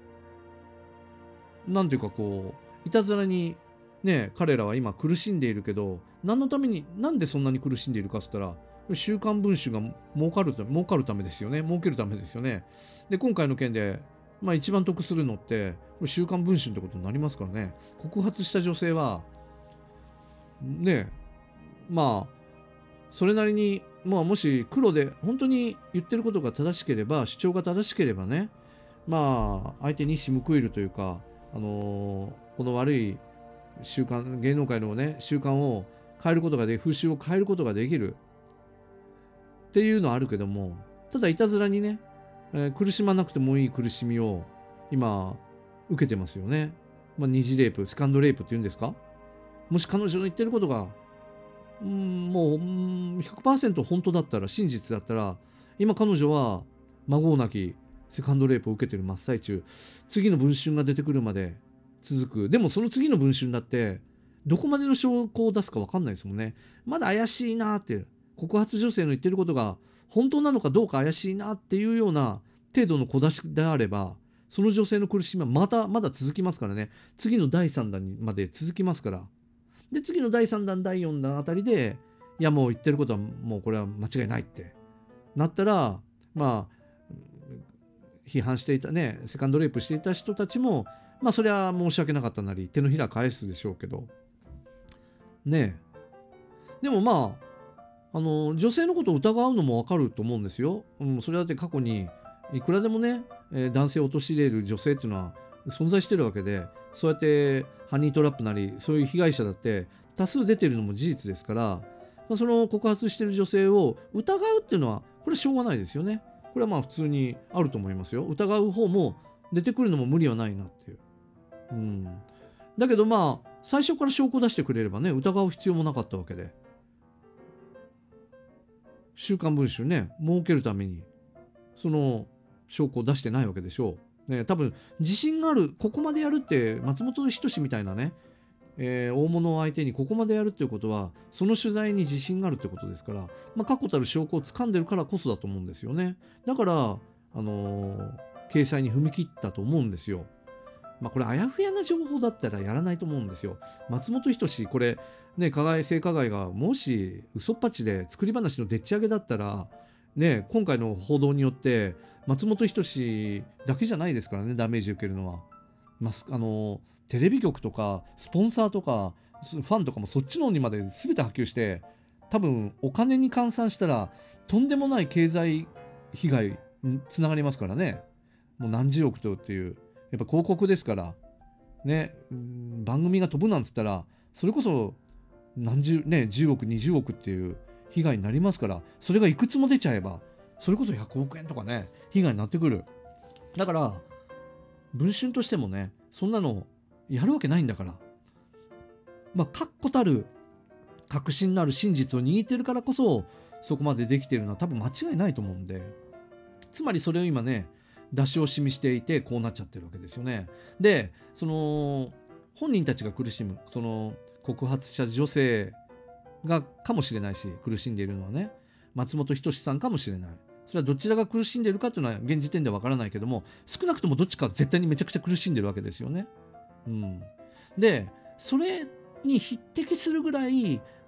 なんていうかこう、いたずらにね、彼らは今苦しんでいるけど、何のために、なんでそんなに苦しんでいるかって言ったら、週刊文春が儲かるため、儲かるためですよね。儲けるためですよね。で、今回の件で、まあ一番得するのって、週刊文春ってことになりますからね。告発した女性は、ね、まあ、それなりに、まあもし黒で本当に言ってることが正しければ、主張が正しければね、まあ相手に一矢報いるというか、あのーこの悪い習慣、芸能界のね、習慣を変えることができる、風習を変えることができるっていうのはあるけども、ただいたずらにね、えー苦しまなくてもいい苦しみを今受けてますよね。まあ、二次レイプ、セカンドレイプっていうんですか。もし彼女の言ってることが、うん、もう、うん、ひゃくパーセント 本当だったら、真実だったら、今彼女は孫なきセカンドレイプを受けてる真っ最中、次の文春が出てくるまで続く。でもその次の文春だって、どこまでの証拠を出すか分かんないですもんね。まだ怪しいなって、告発女性の言ってることが本当なのかどうか怪しいなっていうような程度の小出しであれば、その女性の苦しみはまたまだ続きますからね。次のだいさんだんまで続きますから。で、次のだいさんだん、だいよんだんあたりで、いやもう言ってることはもうこれは間違いないってなったら、まあ、批判していたね、セカンドレイプしていた人たちも、まあそれは申し訳なかったなり、手のひら返すでしょうけど、ねえ。でもまあ、あの、女性のことを疑うのもわかると思うんですよ。うん、それだって過去に、いくらでもね、えー男性を陥れる女性っていうのは存在してるわけで、そうやってハニートラップなり、そういう被害者だって多数出てるのも事実ですから、まあ、その告発してる女性を疑うっていうのは、これはしょうがないですよね。これはまあ普通にあると思いますよ。疑う方も出てくるのも無理はないなっていう。うん。だけどまあ、最初から証拠出してくれればね、疑う必要もなかったわけで。週刊文春ね、儲けるために、その証拠を出してないわけでしょう。ね、多分、自信がある、ここまでやるって、松本人志みたいなね、えー大物を相手にここまでやるっていうことは、その取材に自信があるってことですから、まあ、確固たる証拠を掴んでるからこそだと思うんですよね。だから、あのー掲載に踏み切ったと思うんですよ。まあ、これあやふやな情報だったらやらないと思うんですよ。松本人志、これ、ね、加害、性加害がもし嘘っぱちで作り話のでっち上げだったら、ね、今回の報道によって松本人志だけじゃないですからね、ダメージ受けるのは。マスあのテレビ局とかスポンサーとかファンとかもそっちの方にまで全て波及して、多分お金に換算したらとんでもない経済被害につながりますからね。もう何十億とっていう、やっぱ広告ですからね、うん番組が飛ぶなんつったらそれこそ何十ねじゅうおくにじゅうおくっていう被害になりますから、それがいくつも出ちゃえばそれこそひゃくおくえんとかね被害になってくる。だから文春としてもね、そんなのやるわけないんだから、まあ確固たる確信のある真実を握っているからこそそこまでできているのは多分間違いないと思うんで、つまりそれを今ね出し惜しみしていてこうなっちゃってるわけですよね。で、その本人たちが苦しむ、その告発者女性がかもしれないし、苦しんでいるのはね松本人志さんかもしれない。それはどちらが苦しんでいるかというのは現時点では分からないけども、少なくともどっちかは絶対にめちゃくちゃ苦しんでるわけですよね。うん、でそれに匹敵するぐらい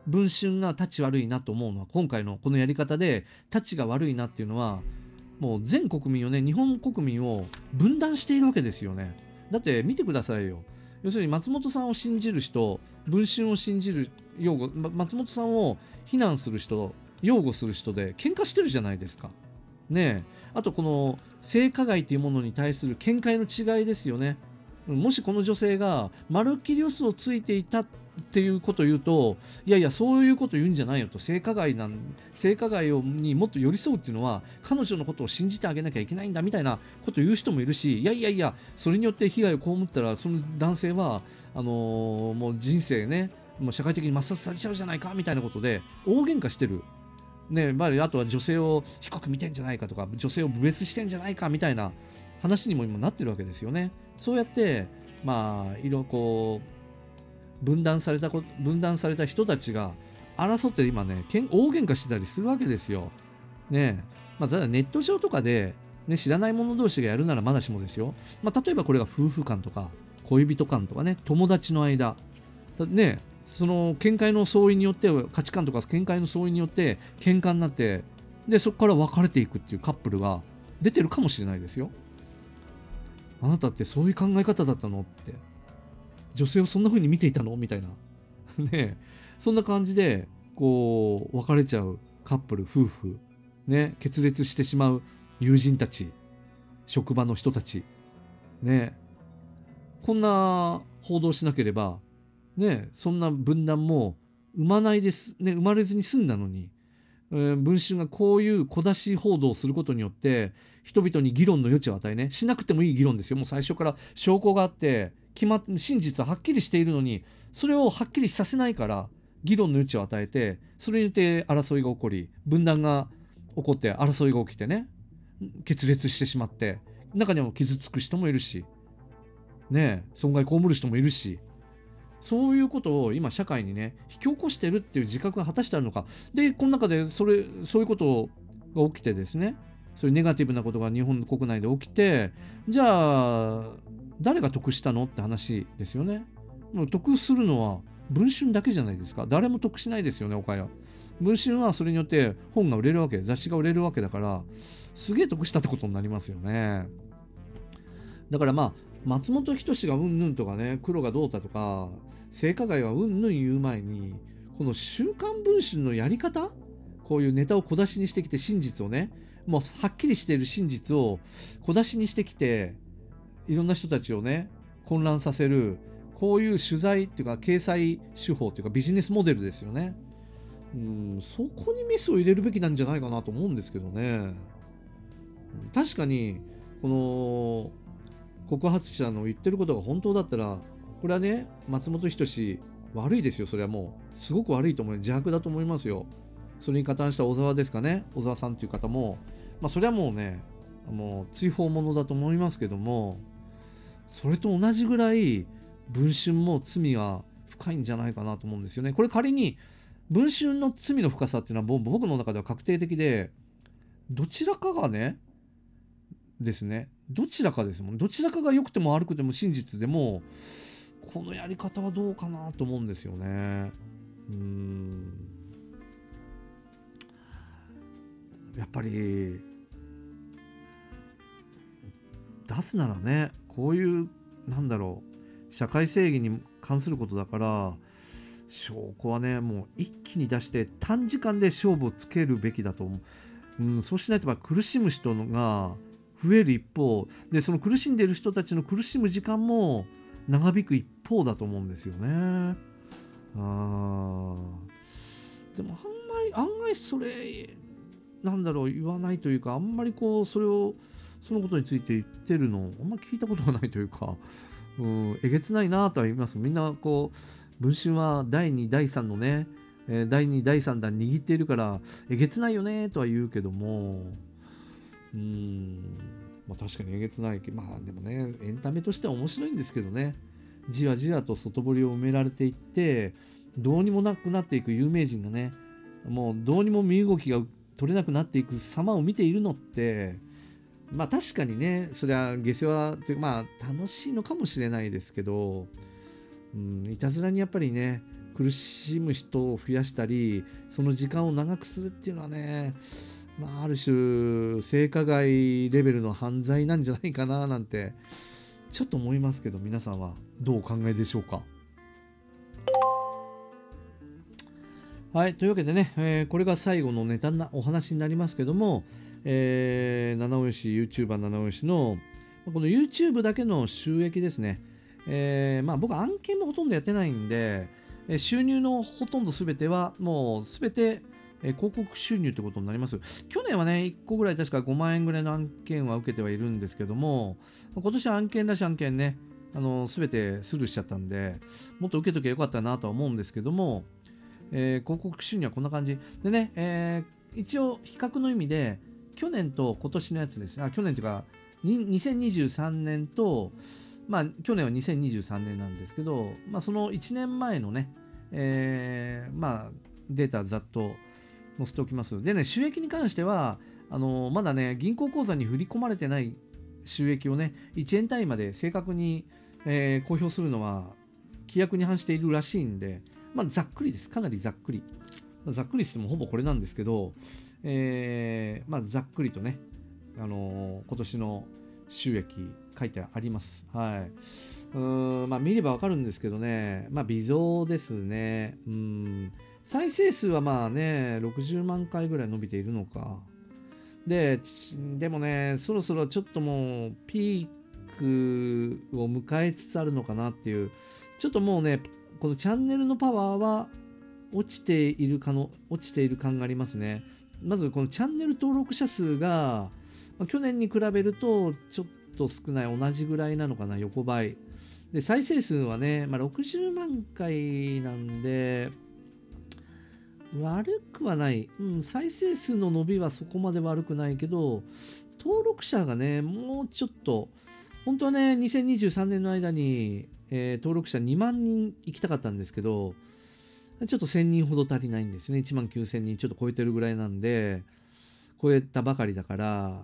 文春が立ち悪いなと思うのは、今回のこのやり方で立ちが悪いなっていうのは、もう全国民をね、日本国民を分断しているわけですよね。だって見てくださいよ。要するに松本さんを信じる人、文春を信じる擁護、ま松本さんを非難する人、擁護する人で喧嘩してるじゃないですか。ねえ。あとこの性加害というものに対する見解の違いですよね。もしこの女性がまるっきり嘘をついていたっていうことを言うと、いやいやそういうこと言うんじゃないよと、性加害なん性加害をにもっと寄り添うっていうのは彼女のことを信じてあげなきゃいけないんだみたいなことを言う人もいるし、いやいやいやそれによって被害を被ったらその男性はあのーもう人生ね、もう社会的に抹殺されちゃうじゃないかみたいなことで大喧嘩してる。ね、まあ、あとは女性を低く見てんじゃないかとか、女性を侮蔑してんじゃないかみたいな話にも今なってるわけですよね。そうやって、まあ、いろいろこう、分断されたこ、分断された人たちが争って今ね、けん大喧嘩してたりするわけですよ。ねえ。まあ、ただネット上とかで、ね、知らない者同士がやるならまだしもですよ。まあ、例えばこれが夫婦間とか、恋人間とかね、友達の間。だね、その見解の相違によって、価値観とか見解の相違によって喧嘩になって、でそこから別れていくっていうカップルが出てるかもしれないですよ。あなたってそういう考え方だったのって、女性をそんな風に見ていたのみたいなねえ、そんな感じでこう別れちゃうカップル、夫婦ね、決裂してしまう友人たち、職場の人たちね、こんな報道しなければね、そんな分断も生まないです、ね、生まれずに済んだのに、えー文春がこういう小出し報道をすることによって人々に議論の余地を与えね、しなくてもいい議論ですよ。もう最初から証拠があって決まっ真実ははっきりしているのに、それをはっきりさせないから議論の余地を与えて、それによって争いが起こり、分断が起こって争いが起きてね、決裂してしまって、中には傷つく人もいるしね、損害被る人もいるし、そういうことを今社会にね引き起こしてるっていう自覚が果たしてあるのか。でこの中でそれそういうことが起きてですね、そういうネガティブなことが日本国内で起きて、じゃあ誰が得したのって話ですよね。もう得するのは文春だけじゃないですか。誰も得しないですよね。おかや文春はそれによって本が売れるわけ、雑誌が売れるわけだから、すげえ得したってことになりますよね。だからまあ松本人志がうんぬんとかね、黒がどうだとか性加害がうんぬん言う前に、この週刊文春のやり方、こういうネタを小出しにしてきて、真実をね、もうはっきりしている真実を小出しにしてきて、いろんな人たちをね混乱させる、こういう取材っていうか掲載手法っていうかビジネスモデルですよね。うん、そこにメスを入れるべきなんじゃないかなと思うんですけどね。確かにこの告発者の言ってることが本当だったら、これはね松本人志悪いですよ。それはもうすごく悪いと思う、邪悪だと思いますよ。それに加担した小沢ですかね、小沢さんという方も、まあそれはもうね、もう追放者だと思いますけども、それと同じぐらい文春も罪は深いんじゃないかなと思うんですよね。これ仮に文春の罪の深さっていうのはもう僕の中では確定的で、どちらかがねですね、どちらかですもん。どちらかが良くても悪くても真実でも、このやり方はどうかなと思うんですよね。うーん、やっぱり出すならね、こういうなんだろう、社会正義に関することだから、証拠はねもう一気に出して短時間で勝負をつけるべきだと思う。うん、そうしないとやっぱ苦しむ人が増える一方で、その苦しんでいる人たちの苦しむ時間も長引く一方だと思うんですよね。あーでもあんまり案外それなんだろう言わないというか、あんまりこうそれをそのことについて言ってるのあんまり聞いたことがないというか、うん、えげつないなとは言います。みんなこう文春はだいにだいさんのね、えーだいにだいさん弾握っているからえげつないよねとは言うけども、うーん、まあ確かにえげつないけど、まあでもねエンタメとしては面白いんですけどね、じわじわと外堀を埋められていって、どうにもなくなっていく有名人がね、もうどうにも身動きが取れなくなっていく様を見ているのって、まあ確かにね、それは下世話というか、まあ楽しいのかもしれないですけど、うん、いたずらにやっぱりね苦しむ人を増やしたり、その時間を長くするっていうのはね、まあ、ある種性加害レベルの犯罪なんじゃないかななんてちょっと思いますけど、皆さんはどうお考えでしょうか。はい、というわけでね、えーこれが最後のネタなお話になりますけども、えー、七尾よし YouTuber 七尾よしのこの YouTube だけの収益ですね。えーまあ、僕案件もほとんどやってないんで、えー収入のほとんど全てはもう全て、えー広告収入ってことになります。去年はね、いっこぐらい確かごまん円ぐらいの案件は受けてはいるんですけども、今年は案件らし案件ね、あの全てスルーしちゃったんで、もっと受けときゃよかったなとは思うんですけども、えー広告収入はこんな感じでね、えー一応比較の意味で去年と今年のやつです。あ、去年というかににせんにじゅうさんねんと、まあ去年はにせんにじゅうさんねんなんですけど、まあそのいちねんまえのね、えーまあデータざっと載せておきます。でね、収益に関してはあのまだね、銀行口座に振り込まれてない収益をね、いちえん単位まで正確に、えー公表するのは規約に反しているらしいんで、まあ、ざっくりです。かなりざっくり。ざっくりしてもほぼこれなんですけど、えーまあ、ざっくりとね、あのー今年の収益書いてあります。はい。うーん、まあ見ればわかるんですけどね、まあ微増ですね。うん。再生数はまあね、ろくじゅうまん回ぐらい伸びているのか。で、ちでもね、そろそろちょっともうピークを迎えつつあるのかなっていう、ちょっともうね、このチャンネルのパワーは落ちているかの、落ちている感がありますね。まずこのチャンネル登録者数が、まあ去年に比べるとちょっと少ない、同じぐらいなのかな、横ばい。で、再生数はね、まあ、ろくじゅうまん回なんで、悪くはない。うん、再生数の伸びはそこまで悪くないけど、登録者がね、もうちょっと、本当はね、にせんにじゅうさんねんの間に、えー登録者にまん人行きたかったんですけど、ちょっとせんにんほど足りないんですね。いちまんきゅうせんにんちょっと超えてるぐらいなんで、超えたばかりだから、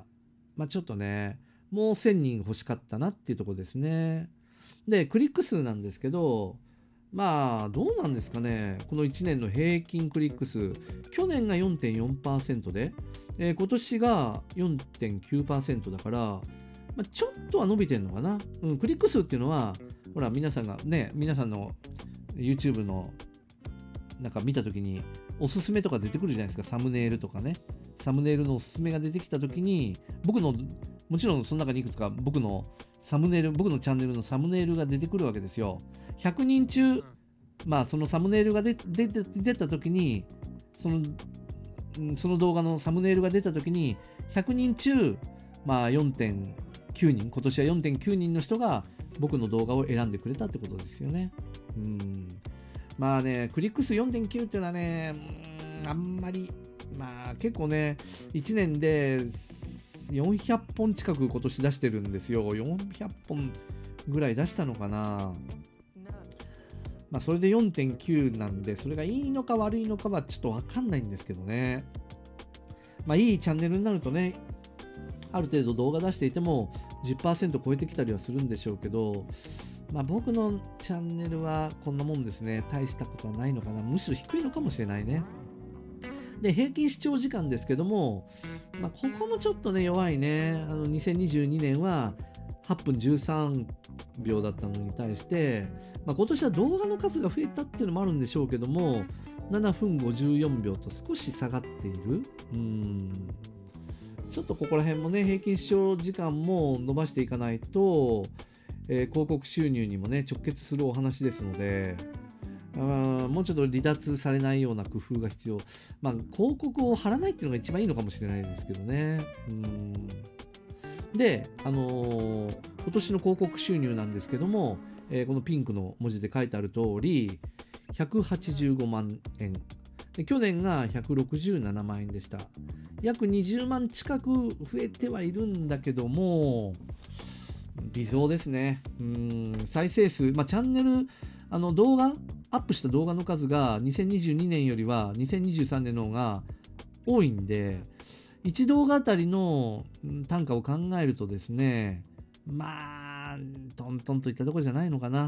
まあちょっとね、もうせんにん欲しかったなっていうところですね。で、クリック数なんですけど、まあ、どうなんですかね。このいちねんの平均クリック数。去年が よんてんよんパーセント で、えー今年が よんてんきゅうパーセント だから、まあ、ちょっとは伸びてんのかな。うん、クリック数っていうのは、ほら、皆さんがね、皆さんの YouTube のなんか見たときに、おすすめとか出てくるじゃないですか。サムネイルとかね。サムネイルのおすすめが出てきたときに、僕の、もちろんその中にいくつか僕のサムネイル、僕のチャンネルのサムネイルが出てくるわけですよ。ひゃくにん中、まあそのサムネイルが出出出出たときに、その、うんその動画のサムネイルが出たときに、ひゃくにん中、まあよんてんきゅうにん、今年はよんてんきゅうにんの人が僕の動画を選んでくれたってことですよね。うん。まあね、クリック数 よんてんきゅう っていうのはね、うーんあんまり、まあ結構ね、いちねんでよんひゃっぽん近く今年出してるんですよ。よんひゃっぽんぐらい出したのかな。まあそれで よんてんきゅう なんで、それがいいのか悪いのかはちょっとわかんないんですけどね。まあいいチャンネルになるとね、ある程度動画出していても じゅっパーセント 超えてきたりはするんでしょうけど、まあ僕のチャンネルはこんなもんですね。大したことはないのかな。むしろ低いのかもしれないね。で、平均視聴時間ですけども、まあ、ここもちょっとね、弱いね。あの、にせんにじゅうにねんははっぷんじゅうさんびょうだったのに対して、まあ、今年は動画の数が増えたっていうのもあるんでしょうけども、ななふんごじゅうよんびょうと少し下がっている。うーん。ちょっとここら辺もね、平均視聴時間も伸ばしていかないと、えー広告収入にもね、直結するお話ですので、あーもうちょっと離脱されないような工夫が必要。まあ、広告を貼らないっていうのが一番いいのかもしれないですけどね。うーんで、あのー今年の広告収入なんですけども、えーこのピンクの文字で書いてある通り、ひゃくはちじゅうごまんえん。で去年がひゃくろくじゅうななまんえんでした。約にじゅうまん近く増えてはいるんだけども、微増ですね。うーん、再生数、まあ、チャンネル、あの動画、アップした動画の数がにせんにじゅうにねんよりはにせんにじゅうさんねんの方が多いんで、いち動画あたりのうん単価を考えるとですね、まあ、トントンといったところじゃないのかな。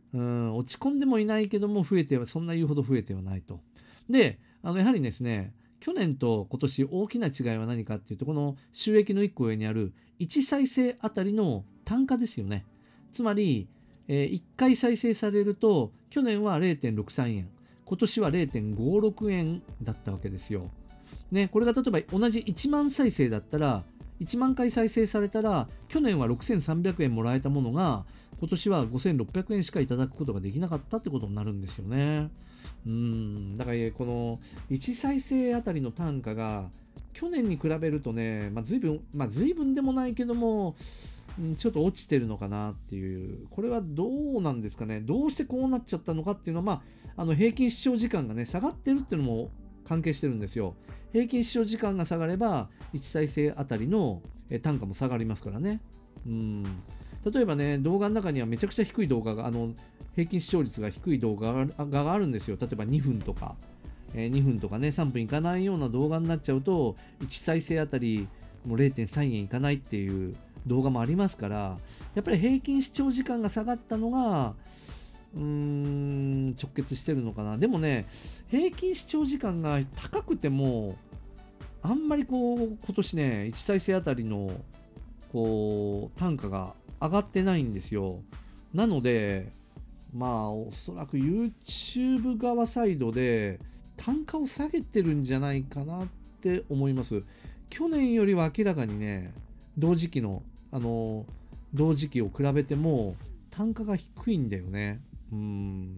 うん、落ち込んでもいないけども増えてはそんな言うほど増えてはないと。で、あのやはりですね、去年と今年大きな違いは何かっていうと、この収益のいっこ上にあるいち再生あたりの単価ですよね。つまり、えーいっかい再生されると去年は れいてんろくさん 円、今年は れいてんごろく 円だったわけですよ。ね、これが例えば同じいちまん再生だったら、いちまん回再生されたら去年はろくせんさんびゃくえんもらえたものが今年はごせんろっぴゃくえんしかいただくことができなかったってことになるんですよね。うーんだからこのいち再生あたりの単価が去年に比べるとね、まあ、随分、まあ、随分でもないけども、うんちょっと落ちてるのかなっていう、これはどうなんですかね。どうしてこうなっちゃったのかっていうのは、まあ、あの平均視聴時間がね、下がってるっていうのも関係してるんですよ。平均視聴時間が下がれば、いち再生あたりのえ単価も下がりますからね。うん例えばね、動画の中にはめちゃくちゃ低い動画が、あの平均視聴率が低い動画ががあるんですよ。例えばにふんとか、えーにふんとかね、さんぷんいかないような動画になっちゃうと、いち再生あたりもう れいてんさん 円いかないっていう動画もありますから、やっぱり平均視聴時間が下がったのが、うーん、直結してるのかな。でもね、平均視聴時間が高くても、あんまりこう、今年ね、いち再生あたりの、こう、単価が上がってないんですよ。なので、まあ、おそらく YouTube 側サイドで単価を下げてるんじゃないかなって思います。去年よりは明らかにね、同時期の、あの、同時期を比べても単価が低いんだよね。うん。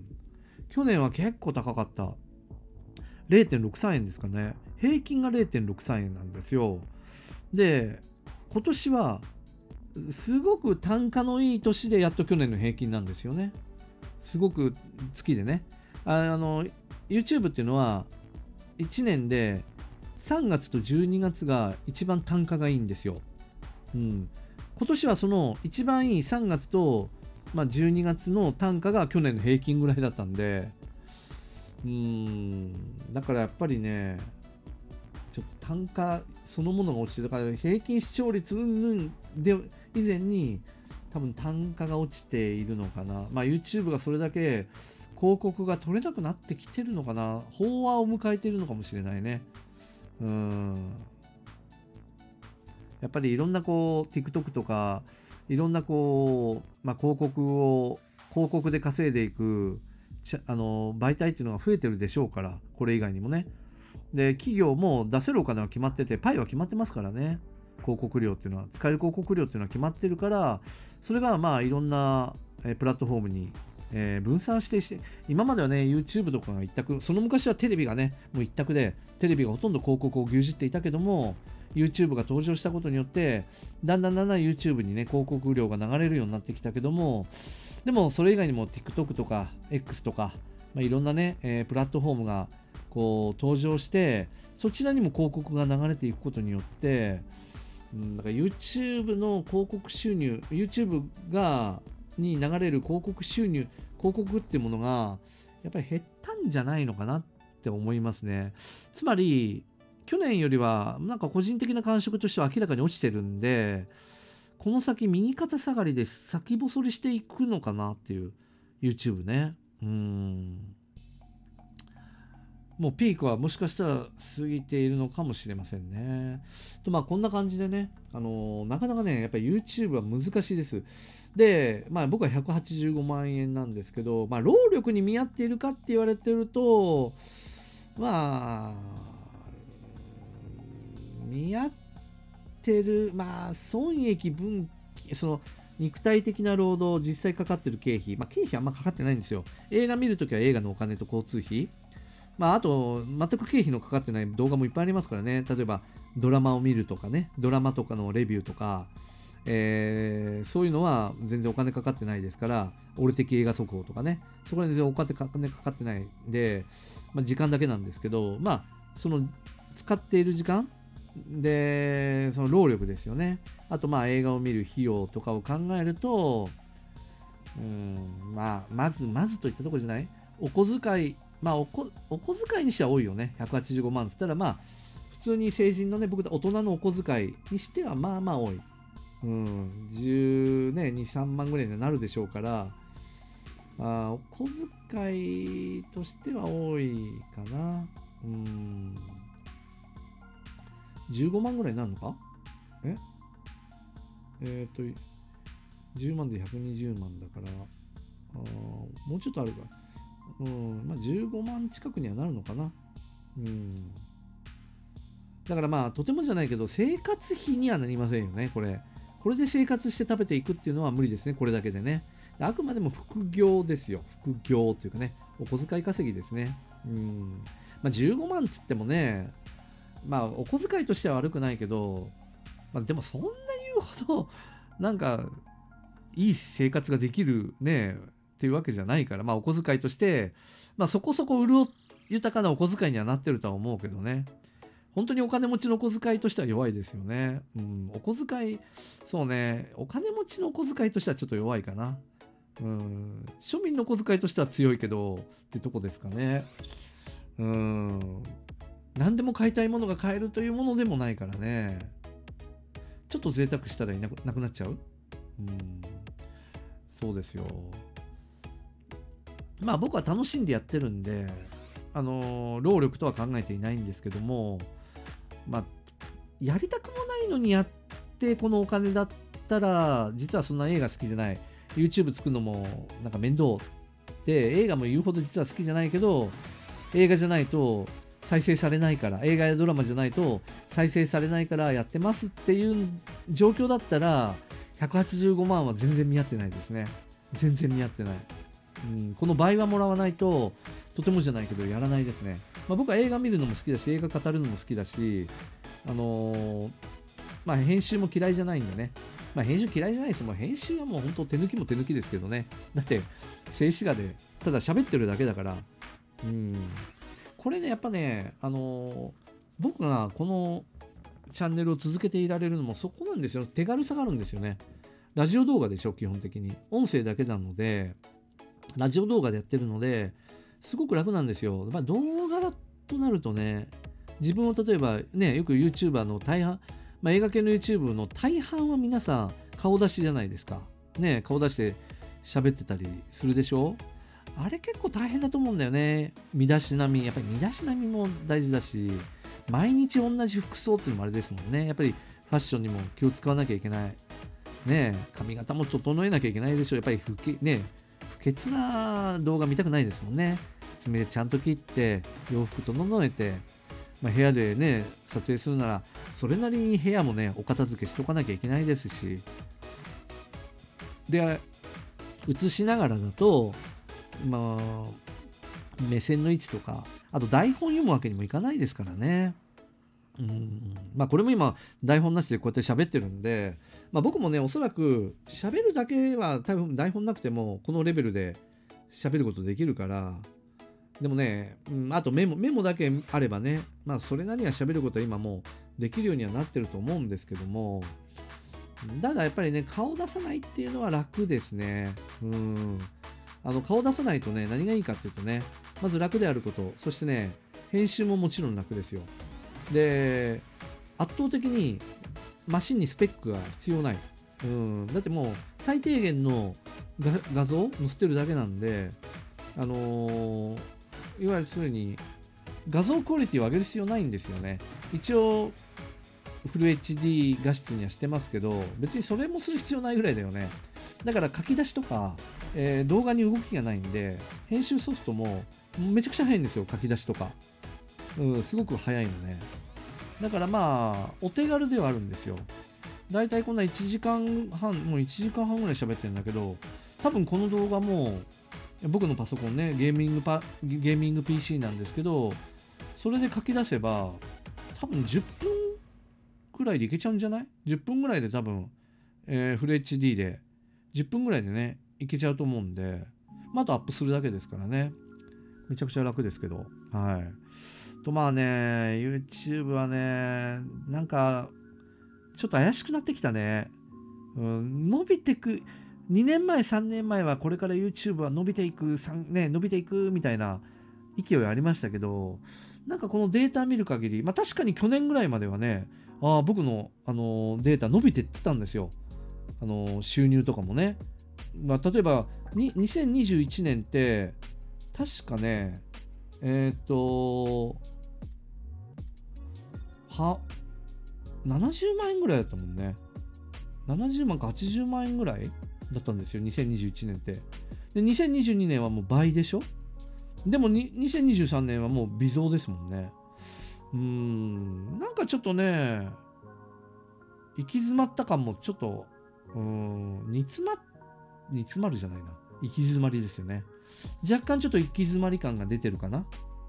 去年は結構高かった。れいてんろくさん 円ですかね。平均が れいてんろくさん 円なんですよ。で、今年はすごく単価のいい年でやっと去年の平均なんですよね。すごく月でね。ああの、YouTube っていうのはいちねんでさんがつとじゅうにがつが一番単価がいいんですよ。うん。今年はその一番いいさんがつと、まあ、じゅうにがつの単価が去年の平均ぐらいだったんで、うーん、だからやっぱりね、ちょっと単価そのものが落ちてるから、平均視聴率云々で以前に多分単価が落ちているのかな。まあ YouTube がそれだけ広告が取れなくなってきてるのかな。飽和を迎えているのかもしれないね。うーん。やっぱりいろんなこう TikTok とかいろんなこう、まあ、広告を広告で稼いでいくちゃあの媒体っていうのが増えてるでしょうから、これ以外にもね。で、企業も出せるお金は決まってて、パイは決まってますからね。広告料っていうのは、使える広告料っていうのは決まってるから、それがまあいろんなえープラットフォームに、えー分散してして、今まではね、YouTube とかが一択、その昔はテレビがね、もう一択で、テレビがほとんど広告を牛耳っていたけども、YouTube が登場したことによって、だんだんだんだん YouTube にね、広告料が流れるようになってきたけども、でもそれ以外にも TikTok とか X とか、まあ、いろんなね、えープラットフォームがこう登場して、そちらにも広告が流れていくことによって、うん、だから YouTube の広告収入、YouTube がに流れる広告収入、広告っていうものがやっぱり減ったんじゃないのかなって思いますね。つまり去年よりはなんか個人的な感触としては明らかに落ちてるんで、この先右肩下がりで先細りしていくのかなっていう YouTube ね。うーん。もうピークはもしかしたら過ぎているのかもしれませんね。とまあこんな感じでね、あのーなかなかね、やっぱり YouTube は難しいです。で、まあ僕はひゃくはちじゅうごまん円なんですけど、まあ労力に見合っているかって言われてると、まあ、見合ってる、まあ損益分岐、その肉体的な労働、実際かかってる経費、まあ経費あんまかかってないんですよ。映画見るときは映画のお金と交通費。まあ、あと、全く経費のかかってない動画もいっぱいありますからね。例えば、ドラマを見るとかね、ドラマとかのレビューとか、えーそういうのは全然お金かかってないですから、俺的映画速報とかね、そこに全然お金かかってないんで、まあ、時間だけなんですけど、まあ、その、使っている時間で、その労力ですよね。あと、まあ、映画を見る費用とかを考えると、うん、まあ、まず、まずといったところじゃないお小遣い、まあおこ、お小遣いにしては多いよね。ひゃくはちじゅうごまんっつったら、まあ、普通に成人のね、僕、大人のお小遣いにしては、まあまあ多い。うん、じゅうに、さんまんぐらいになるでしょうから、 あお小遣いとしては多いかな。うん。じゅうごまんぐらいになるのか。ええっ、ー、と、じゅうまんでひゃくにじゅうまんだから、あもうちょっとあるか。うん、まあじゅうごまん近くにはなるのかな。うん。だからまあ、とてもじゃないけど、生活費にはなりませんよね、これ。これで生活して食べていくっていうのは無理ですね、これだけでね。あくまでも副業ですよ。副業っていうかね、お小遣い稼ぎですね。うん。まあ、じゅうごまんつってもね、まあ、お小遣いとしては悪くないけど、まあ、でもそんな言うほど、なんか、いい生活ができるね、っていうわけじゃないから、まあ、お小遣いとして、まあ、そこそこ潤豊かなお小遣いにはなってるとは思うけどね。本当にお金持ちのお小遣いとしては弱いですよね。うん、お小遣い、そうね、お金持ちのお小遣いとしてはちょっと弱いかな。うん、庶民のお小遣いとしては強いけど、ってとこですかね。うん、何でも買いたいものが買えるというものでもないからね。ちょっと贅沢したらいなくなくなっちゃう。うん、そうですよ。まあ僕は楽しんでやってるんで、あのー労力とは考えていないんですけども、まあ、やりたくもないのにやってこのお金だったら、実はそんな映画好きじゃない。YouTube 作るのもなんか面倒で、映画も言うほど実は好きじゃないけど、映画じゃないと再生されないから、映画やドラマじゃないと再生されないからやってますっていう状況だったら、ひゃくはちじゅうごまんは全然見合ってないですね。全然見合ってない。うん、この倍はもらわないと、とてもじゃないけどやらないですね。まあ、僕は映画見るのも好きだし、映画語るのも好きだし、あのーまあ、編集も嫌いじゃないんでね。まあ、編集嫌いじゃないです。もう編集はもう本当手抜きも手抜きですけどね。だって、静止画で、ただ喋ってるだけだから。うん。これね、やっぱね、あのー僕がこのチャンネルを続けていられるのもそこなんですよ。手軽さがあるんですよね。ラジオ動画でしょ、基本的に。音声だけなので、ラジオ動画でやってるので、すごく楽なんですよ。まあ、動画だとなるとね、自分を例えばね、よく YouTuber の大半、まあ、映画系の YouTube の大半は皆さん顔出しじゃないですか。ね、顔出して喋ってたりするでしょ。あれ結構大変だと思うんだよね。身だしなみ、やっぱり身だしなみも大事だし、毎日同じ服装っていうのもあれですもんね。やっぱりファッションにも気を使わなきゃいけない。ね、髪型も整えなきゃいけないでしょ。やっぱり不け、ね、不潔な動画見たくないですもんね。爪でちゃんと切って、洋服整えて、まあ、部屋でね、撮影するなら、それなりに部屋もね、お片付けしとかなきゃいけないですし。で、映しながらだと、まあ、目線の位置とか、あと台本読むわけにもいかないですからね。うん、まあこれも今台本なしでこうやって喋ってるんで、まあ、僕もねおそらく喋るだけは多分台本なくてもこのレベルで喋ることできるから、でもね、うん、あとメモメモだけあればね、まあそれなりには喋ることは今もうできるようにはなってると思うんですけども、ただやっぱりね顔出さないっていうのは楽ですね。うん、あの顔出さないとね何がいいかっていうとね、まず楽であること、そしてね編集ももちろん楽ですよ。で、圧倒的にマシンにスペックが必要ない。うん、だってもう最低限の画画像を載せてるだけなんで、あのーいわゆるするに画像クオリティを上げる必要ないんですよね。一応フル エイチディー 画質にはしてますけど、別にそれもする必要ないぐらいだよね。だから書き出しとか、えー動画に動きがないんで、編集ソフトもめちゃくちゃ早いんですよ、書き出しとか。うん、すごく早いのね。だからまあ、お手軽ではあるんですよ。だいたいこんないちじかんはん、もういちじかんはんぐらい喋ってるんだけど、多分この動画も、僕のパソコンね、ゲーミングパ、ゲーミング ピーシー なんですけど、それで書き出せば、多分じゅっぷんぐらいでいけちゃうんじゃない ?じゅっ 分ぐらいで多分、えーフル エイチディー で、じゅっぷんぐらいでね、いけちゃうと思うんで、まあ、あとアップするだけですからね。めちゃくちゃ楽ですけど、はい。とまあね、YouTube はね、なんか、ちょっと怪しくなってきたね。うん、伸びてく、にねんまえ、さんねんまえはこれから YouTube は伸びていく、さんね、伸びていくみたいな勢いありましたけど、なんかこのデータ見る限り、まあ確かに去年ぐらいまではね、あ僕の、あのデータ伸びてってたんですよ。あの収入とかもね。 まあ、例えばににせんにじゅういちねんって確かねえっ、とはななじゅうまん円ぐらいだったもんね。ななじゅうまんかはちじゅうまん円ぐらいだったんですよ、にせんにじゅういちねんって。で、にせんにじゅうにねんはもう倍でしょ。でもににせんにじゅうさんねんはもう微増ですもんね。うーん、なんかちょっとね、行き詰まった感もちょっと、うーん、煮詰ま、煮詰まるじゃないな。行き詰まりですよね。若干ちょっと行き詰まり感が出てるかな。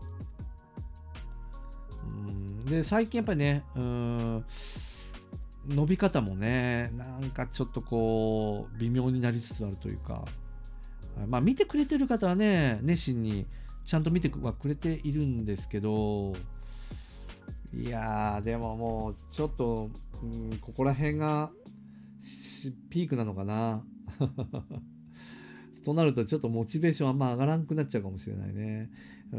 うーん、で、最近やっぱりね、うーん、伸び方もね、なんかちょっとこう、微妙になりつつあるというか、まあ見てくれてる方はね、熱心にちゃんと見てはくれているんですけど、いやー、でももうちょっと、うん、ここら辺がピークなのかな。となるとちょっとモチベーションあんま上がらんくなっちゃうかもしれないね。うん、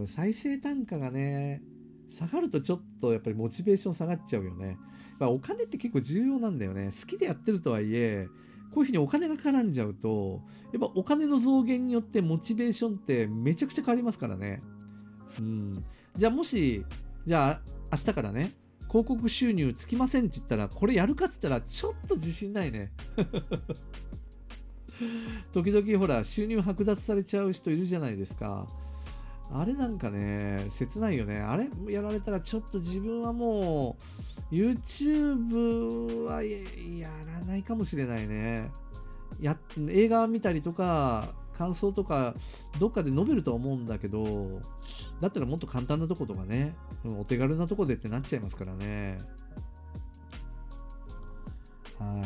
再生単価がね、下がるとちょっとやっぱりモチベーション下がっちゃうよね。まあ、お金って結構重要なんだよね。好きでやってるとはいえ、こういうふうにお金が絡んじゃうと、やっぱお金の増減によってモチベーションってめちゃくちゃ変わりますからね。うん。じゃあもし、じゃあ明日からね、広告収入つきませんって言ったら、これやるかっつったらちょっと自信ないね。時々ほら、収入剥奪されちゃう人いるじゃないですか。あれなんかね、切ないよね。あれやられたらちょっと自分はもう YouTube はやらないかもしれないね。や映画見たりとか感想とかどっかで述べるとは思うんだけど、だったらもっと簡単なとことかね、お手軽なとこでってなっちゃいますからね。はい。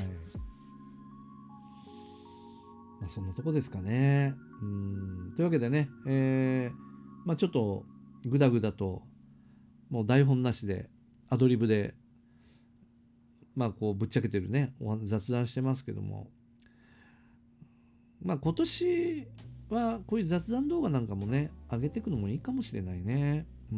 まあ、そんなとこですかね。うん。というわけでね、えー、まあちょっとグダグダと、もう台本なしで、アドリブで、まあこうぶっちゃけてるね、雑談してますけども、まあ今年はこういう雑談動画なんかもね、上げていくのもいいかもしれないね。うん。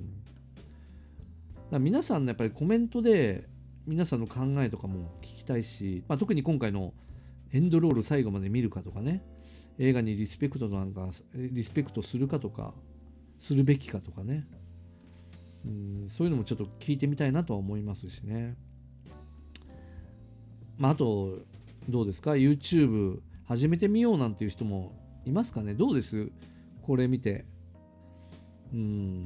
だから皆さんのやっぱりコメントで、皆さんの考えとかも聞きたいし、まあ、特に今回のエンドロール最後まで見るかとかね、映画にリスペクトなんか、リスペクトするかとか、するべきかとかね、うん、そういうのもちょっと聞いてみたいなとは思いますしね。まあ、あと、どうですか ?YouTube 始めてみようなんていう人もいますかね。どうですこれ見て。うん。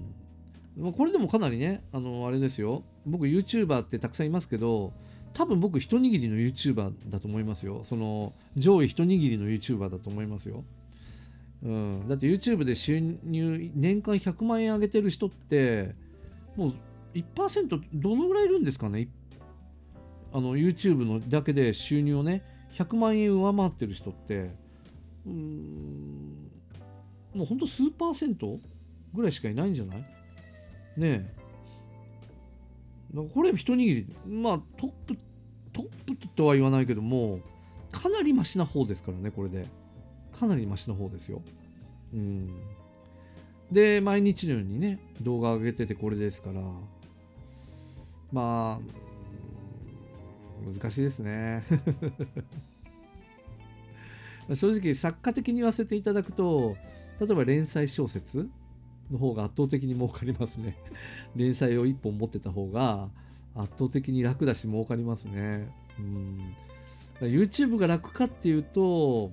これでもかなりね、あの、あれですよ。僕 YouTuber ってたくさんいますけど、多分僕一握りの YouTuber だと思いますよ。その上位一握りの YouTuber だと思いますよ。うん、だって YouTube で収入年間ひゃくまん円上げてる人ってもう いちパーセント どのぐらいいるんですかね。あの YouTube のだけで収入をねひゃくまん円上回ってる人ってうーんもうほんと数パーセントぐらいしかいないんじゃないねえ。これ一握り、まあトップ、トップとは言わないけども、かなりマシな方ですからね、これで。かなりマシな方ですよ。うん。で、毎日のようにね、動画上げててこれですから、まあ、難しいですね。正直、作家的に言わせていただくと、例えば連載小説の方が圧倒的に儲かりますね。連載をいっぽん持ってた方が圧倒的に楽だし儲かりますね。うん。YouTube が楽かっていうと、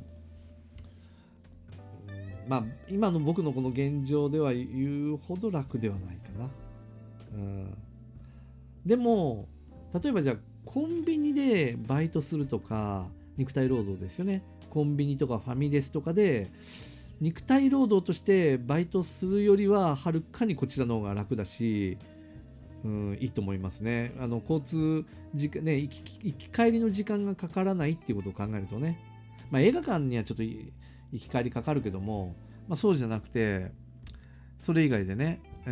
まあ今の僕のこの現状では言うほど楽ではないかな。うん。でも例えばじゃあコンビニでバイトするとか肉体労働ですよね。コンビニとかファミレスとかで肉体労働としてバイトするよりははるかにこちらの方が楽だし、うん、いいと思いますね。あの交通時間ね行き、行き帰りの時間がかからないっていうことを考えるとね、まあ、映画館にはちょっと行き帰りかかるけども、まあ、そうじゃなくてそれ以外でね、うん、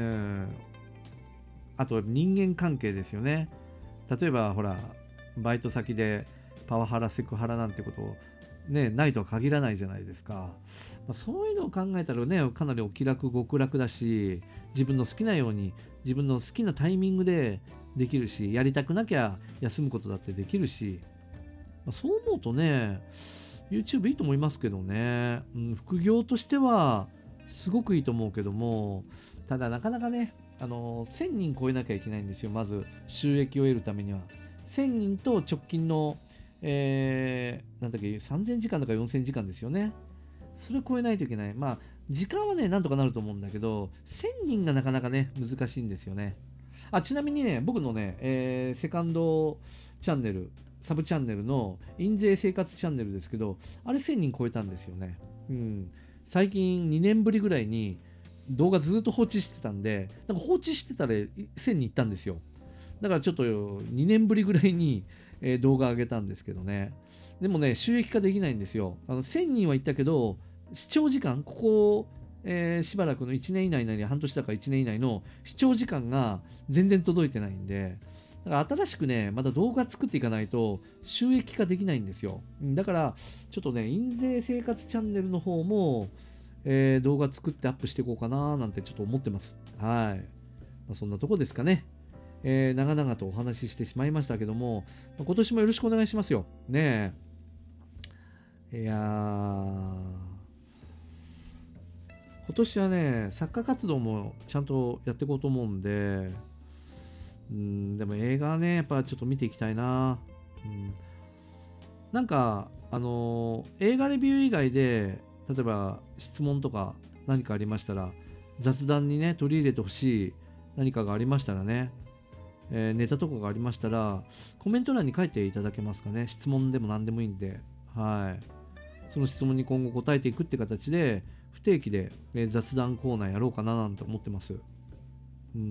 あと人間関係ですよね。例えばほらバイト先でパワハラセクハラなんてことをね、ないとは限らないじゃないですか。まあ、そういうのを考えたらね、かなりお気楽極楽だし、自分の好きなように、自分の好きなタイミングでできるし、やりたくなきゃ休むことだってできるし、まあ、そう思うとね、 YouTube いいと思いますけどね、うん、副業としてはすごくいいと思うけども、ただなかなかね、あのせんにん超えなきゃいけないんですよ。まず収益を得るためにはせんにんと直近の、えー、なんだっけさんぜんじかんとかよんせんじかんですよね。それを超えないといけない。まあ時間はねなんとかなると思うんだけど、せんにんがなかなかね難しいんですよね。あ、ちなみにね、僕のね、えーセカンドチャンネル、サブチャンネルの印税生活チャンネルですけど、あれせんにん超えたんですよね。うん。最近にねんぶりぐらいに動画ずっと放置してたんで、なんか放置してたらせんに行ったんですよ。だからちょっとにねんぶりぐらいに、えー動画上げたんですけどね。でもね、収益化できないんですよ。あのせんにんは行ったけど、視聴時間、ここ、えーしばらくのいちねん以内なり、半年だからいちねん以内の視聴時間が全然届いてないんで、だから新しくね、また動画作っていかないと収益化できないんですよ。うんだから、ちょっとね、印税生活チャンネルの方も、えー動画作ってアップしていこうかななんてちょっと思ってます。はい。まあ、そんなとこですかね。えー長々とお話ししてしまいましたけども、まあ今年もよろしくお願いしますよ。ねえ。いやー。今年はね、作家活動もちゃんとやっていこうと思うんで、うん、でも映画はね、やっぱちょっと見ていきたいな。うん、なんか、あのー映画レビュー以外で、例えば質問とか何かありましたら、雑談にね、取り入れてほしい何かがありましたらね、えーネタとかがありましたら、コメント欄に書いていただけますかね。質問でも何でもいいんで、はい。その質問に今後答えていくって形で、不定期で、えー雑談コーナーやろうかななんて思ってます。うん。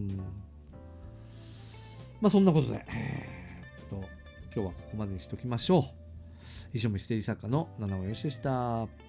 まあそんなことで、えーっと、今日はここまでにしときましょう。以上、ミステリー作家の七尾よしでした。